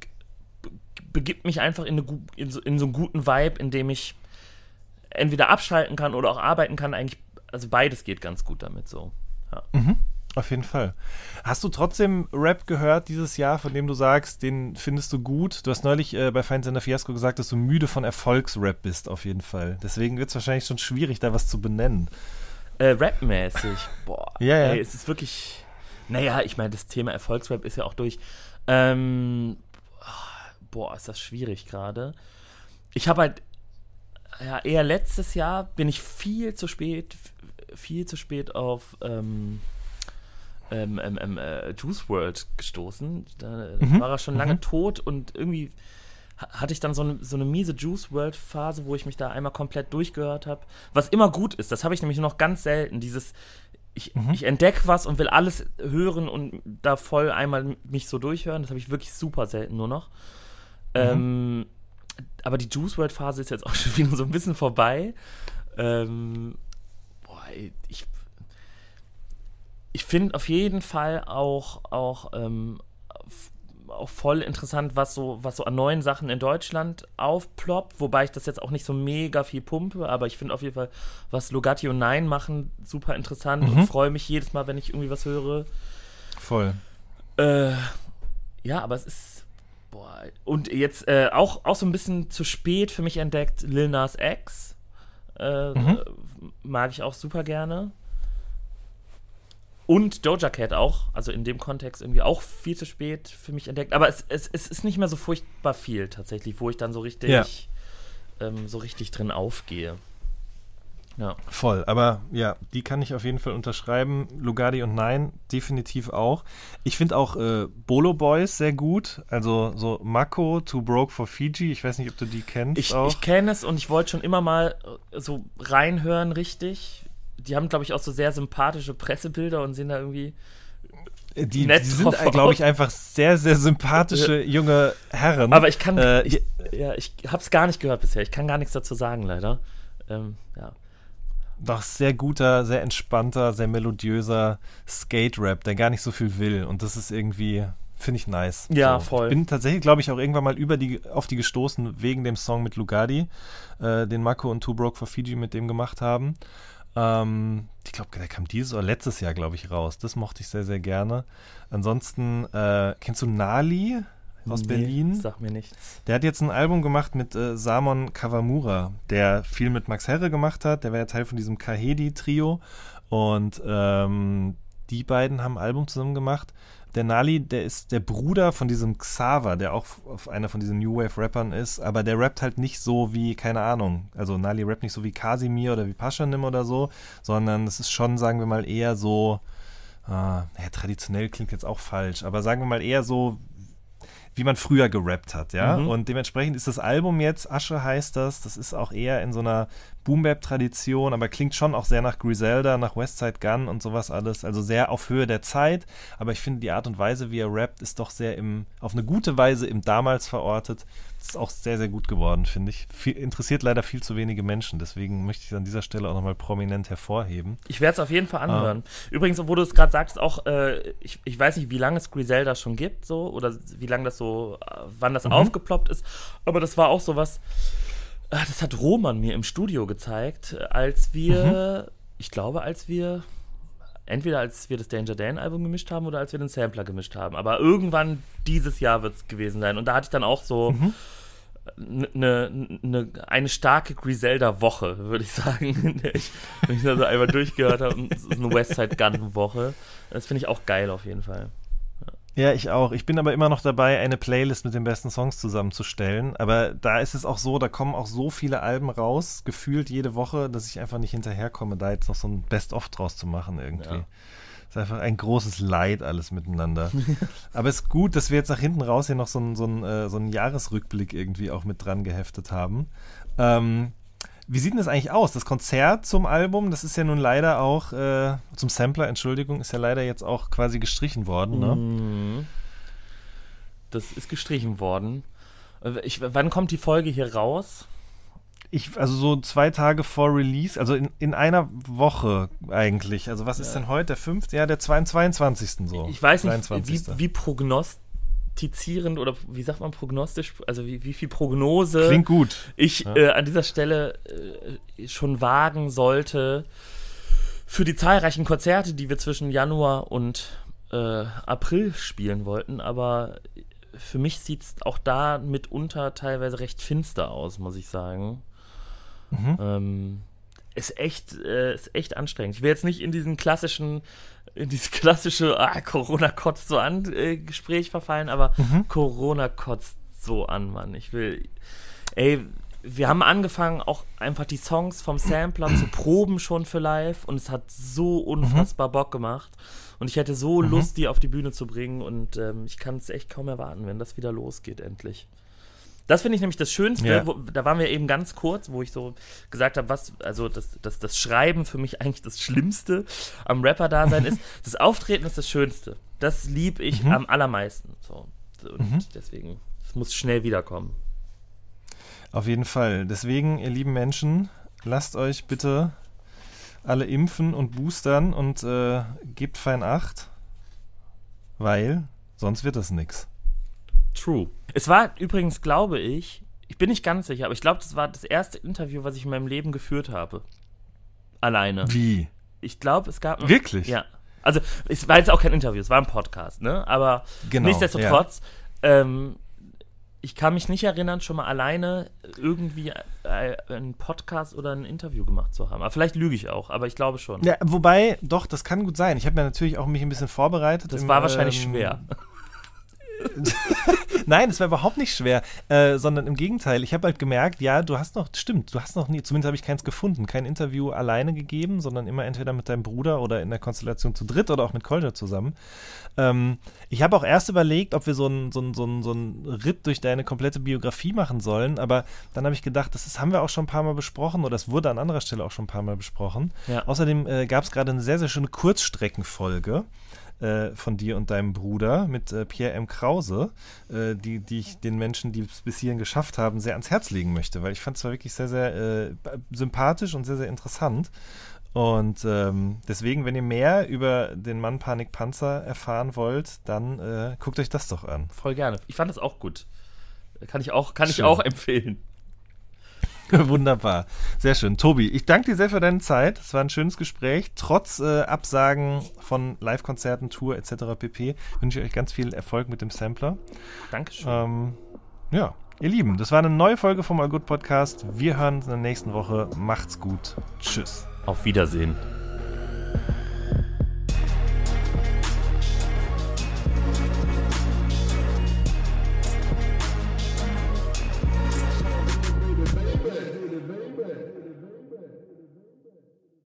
begibt mich einfach in, eine, in, so, in so einen guten Vibe, in dem ich entweder abschalten kann oder auch arbeiten kann. Eigentlich, also beides geht ganz gut damit so. Ja. Mhm. Auf jeden Fall. Hast du trotzdem Rap gehört dieses Jahr, von dem du sagst, den findest du gut? Du hast neulich äh, bei Feindsender Fiasco gesagt, dass du müde von Erfolgsrap bist, auf jeden Fall. Deswegen wird es wahrscheinlich schon schwierig, da was zu benennen. Äh, Rap-mäßig? Boah. Ja, ja. Ey, es ist wirklich, naja, ich meine, das Thema Erfolgsrap ist ja auch durch. Ähm, boah, ist das schwierig gerade. Ich habe halt, ja, eher letztes Jahr bin ich viel zu spät, viel zu spät auf, ähm, Ähm, ähm, ähm, äh, Juice world gestoßen. Da mhm. war er schon lange mhm. tot und irgendwie hatte ich dann so eine, so eine miese Juice world Phase, wo ich mich da einmal komplett durchgehört habe. Was immer gut ist, das habe ich nämlich noch ganz selten. Dieses, ich, mhm. ich entdecke was und will alles hören und da voll einmal mich so durchhören. Das habe ich wirklich super selten nur noch. Mhm. Ähm, aber die Juice world Phase ist jetzt auch schon wieder so ein bisschen vorbei. Ähm, boah, ey, ich Ich finde auf jeden Fall auch, auch, ähm, f- auch voll interessant, was so, was so an neuen Sachen in Deutschland aufploppt, wobei ich das jetzt auch nicht so mega viel pumpe, aber ich finde auf jeden Fall, was Lugatti und Nein machen, super interessant mhm. und freue mich jedes Mal, wenn ich irgendwie was höre. Voll. Äh, ja, aber es ist, boah, und jetzt äh, auch, auch so ein bisschen zu spät für mich entdeckt, Lil Nas X, äh, mhm. mag ich auch super gerne. Und Doja Cat auch, also in dem Kontext irgendwie auch viel zu spät für mich entdeckt. Aber es, es, es ist nicht mehr so furchtbar viel tatsächlich, wo ich dann so richtig, ja. ähm, so richtig drin aufgehe. Ja. Voll, aber ja, die kann ich auf jeden Fall unterschreiben. Lugatti und Nein definitiv auch. Ich finde auch äh, Bolo Boys sehr gut. Also so Mako, Too Broke for Fiji. Ich weiß nicht, ob du die kennst. Ich, auch. ich kenne es und ich wollte schon immer mal so reinhören, richtig. Die haben, glaube ich, auch so sehr sympathische Pressebilder und sehen da irgendwie die, nett die sind, glaube ich, einfach sehr, sehr sympathische junge Herren. Aber ich kann, äh, ich, ja, ich habe es gar nicht gehört bisher. Ich kann gar nichts dazu sagen, leider. Ähm, ja. Doch sehr guter, sehr entspannter, sehr melodiöser Skate-Rap, der gar nicht so viel will. Und das ist irgendwie, finde ich nice. Ja, so. voll. Ich bin tatsächlich, glaube ich, auch irgendwann mal über die, auf die gestoßen wegen dem Song mit Lugatti, äh, den Mako und Too Broke for Fiji mit dem gemacht haben. Ähm, ich glaube, der kam dieses oder letztes Jahr, glaube ich, raus. Das mochte ich sehr, sehr gerne. Ansonsten, äh, kennst du Nali aus nee, Berlin? Sag mir nichts. Der hat jetzt ein Album gemacht mit äh, Samon Kawamura, der viel mit Max Herre gemacht hat. Der war ja Teil von diesem Kahedi-Trio. Und ähm, die beiden haben ein Album zusammen gemacht. Der Nali, der ist der Bruder von diesem Xaver, der auch auf einer von diesen New Wave-Rappern ist, aber der rappt halt nicht so wie, keine Ahnung, also Nali rappt nicht so wie Kasimir oder wie Paschanim oder so, sondern es ist schon, sagen wir mal, eher so, ah, ja, traditionell klingt jetzt auch falsch, aber sagen wir mal eher so, wie man früher gerappt hat, ja, mhm. und dementsprechend ist das Album jetzt, Asche heißt das, das ist auch eher in so einer Boom-Bap-Tradition, aber klingt schon auch sehr nach Griselda, nach Westside Gun und sowas alles, also sehr auf Höhe der Zeit, aber ich finde die Art und Weise, wie er rappt, ist doch sehr im, auf eine gute Weise im Damals verortet. Das ist auch sehr, sehr gut geworden, finde ich. Viel, interessiert leider viel zu wenige Menschen, deswegen möchte ich es an dieser Stelle auch nochmal prominent hervorheben. Ich werde es auf jeden Fall anhören. Ah. Übrigens, wo du es gerade sagst, auch, äh, ich, ich weiß nicht, wie lange es Griselda schon gibt, so, oder wie lange das so, wann das mhm. aufgeploppt ist, aber das war auch sowas, das hat Roman mir im Studio gezeigt, als wir, mhm. ich glaube, als wir, entweder als wir das Danger Dan-Album gemischt haben oder als wir den Sampler gemischt haben. Aber irgendwann dieses Jahr wird es gewesen sein. Und da hatte ich dann auch so mhm. ne, ne, eine starke Griselda-Woche, würde ich sagen, in der ich, wenn ich das so einmal durchgehört habe. Es ist eine Westside Gun-Woche. Das finde ich auch geil auf jeden Fall. Ja, ich auch. Ich bin aber immer noch dabei, eine Playlist mit den besten Songs zusammenzustellen. Aber da ist es auch so, da kommen auch so viele Alben raus, gefühlt jede Woche, dass ich einfach nicht hinterherkomme, da jetzt noch so ein Best-of draus zu machen irgendwie. Ja. Das ist einfach ein großes Leid alles miteinander. Aber es ist gut, dass wir jetzt nach hinten raus hier noch so einen so ein, so ein Jahresrückblick irgendwie auch mit dran geheftet haben. Ähm, Wie sieht denn das eigentlich aus? Das Konzert zum Album, das ist ja nun leider auch, äh, zum Sampler, Entschuldigung, ist ja leider jetzt auch quasi gestrichen worden, ne? Mhm. Das ist gestrichen worden. Ich, wann kommt die Folge hier raus? Ich, also so zwei Tage vor Release, also in, in einer Woche eigentlich. Also was ja. ist denn heute, der fünfte? Ja, der zweiundzwanzigsten so. Ich weiß nicht, wie, wie prognostisch oder wie sagt man prognostisch, also wie, wie viel Prognose klingt gut. ich ja. äh, an dieser Stelle äh, schon wagen sollte für die zahlreichen Konzerte, die wir zwischen Januar und äh, April spielen wollten, aber für mich sieht es auch da mitunter teilweise recht finster aus, muss ich sagen. Mhm. Ähm, ist echt, äh, ist echt anstrengend. Ich will jetzt nicht in diesen klassischen in dieses klassische ah, Corona kotzt so an äh, Gespräch verfallen, aber mhm. Corona kotzt so an, Mann. Ich will, ey, wir haben angefangen, auch einfach die Songs vom Sampler zu proben schon für live und es hat so unfassbar mhm. Bock gemacht und ich hätte so mhm. Lust, die auf die Bühne zu bringen und ähm, ich kann es echt kaum erwarten, wenn das wieder losgeht, endlich. Das finde ich nämlich das Schönste, ja. wo, da waren wir eben ganz kurz, wo ich so gesagt habe, was, also das, das, das Schreiben für mich eigentlich das Schlimmste am Rapper-Dasein ist. Das Auftreten ist das Schönste. Das liebe ich mhm. am allermeisten. So. Und mhm. deswegen, es muss schnell wiederkommen. Auf jeden Fall. Deswegen, ihr lieben Menschen, lasst euch bitte alle impfen und boostern und äh, gebt fein Acht, weil sonst wird das nix. True. Es war übrigens, glaube ich, ich bin nicht ganz sicher, aber ich glaube, das war das erste Interview, was ich in meinem Leben geführt habe. Alleine. Wie? Ich glaube, es gab... Wirklich? Ja. Also, es war jetzt auch kein Interview, es war ein Podcast, ne? Aber genau, nichtsdestotrotz, ja. ähm, ich kann mich nicht erinnern, schon mal alleine irgendwie einen Podcast oder ein Interview gemacht zu haben. Aber vielleicht lüge ich auch, aber ich glaube schon. Ja, wobei, doch, das kann gut sein. Ich habe mir natürlich auch mich ein bisschen vorbereitet. Das im, war wahrscheinlich ähm, schwer. Nein, es war überhaupt nicht schwer, äh, sondern im Gegenteil. Ich habe halt gemerkt, ja, du hast noch, stimmt, du hast noch nie, zumindest habe ich keins gefunden, kein Interview alleine gegeben, sondern immer entweder mit deinem Bruder oder in der Konstellation zu dritt oder auch mit Kolja zusammen. Ähm, ich habe auch erst überlegt, ob wir so einen so so ein, so ein Ritt durch deine komplette Biografie machen sollen, aber dann habe ich gedacht, das ist, haben wir auch schon ein paar Mal besprochen oder es wurde an anderer Stelle auch schon ein paar Mal besprochen. Ja. Außerdem äh, gab es gerade eine sehr, sehr schöne Kurzstreckenfolge von dir und deinem Bruder mit äh, Pierre M. Krause, äh, die, die ich den Menschen, die es bis hierhin geschafft haben, sehr ans Herz legen möchte, weil ich fand es war wirklich sehr, sehr äh, sympathisch und sehr, sehr interessant. Und ähm, deswegen, wenn ihr mehr über den Mann Panik Panzer erfahren wollt, dann äh, guckt euch das doch an. Voll gerne. Ich fand das auch gut. Kann ich auch, kann ich auch empfehlen. Wunderbar. Sehr schön. Tobi, ich danke dir sehr für deine Zeit. Es war ein schönes Gespräch. Trotz äh, Absagen von Live-Konzerten, Tour et cetera pp. wünsche ich euch ganz viel Erfolg mit dem Sampler. Dankeschön. Ähm, ja, ihr Lieben, das war eine neue Folge vom All Good Podcast. Wir hören uns in der nächsten Woche. Macht's gut. Tschüss. Auf Wiedersehen.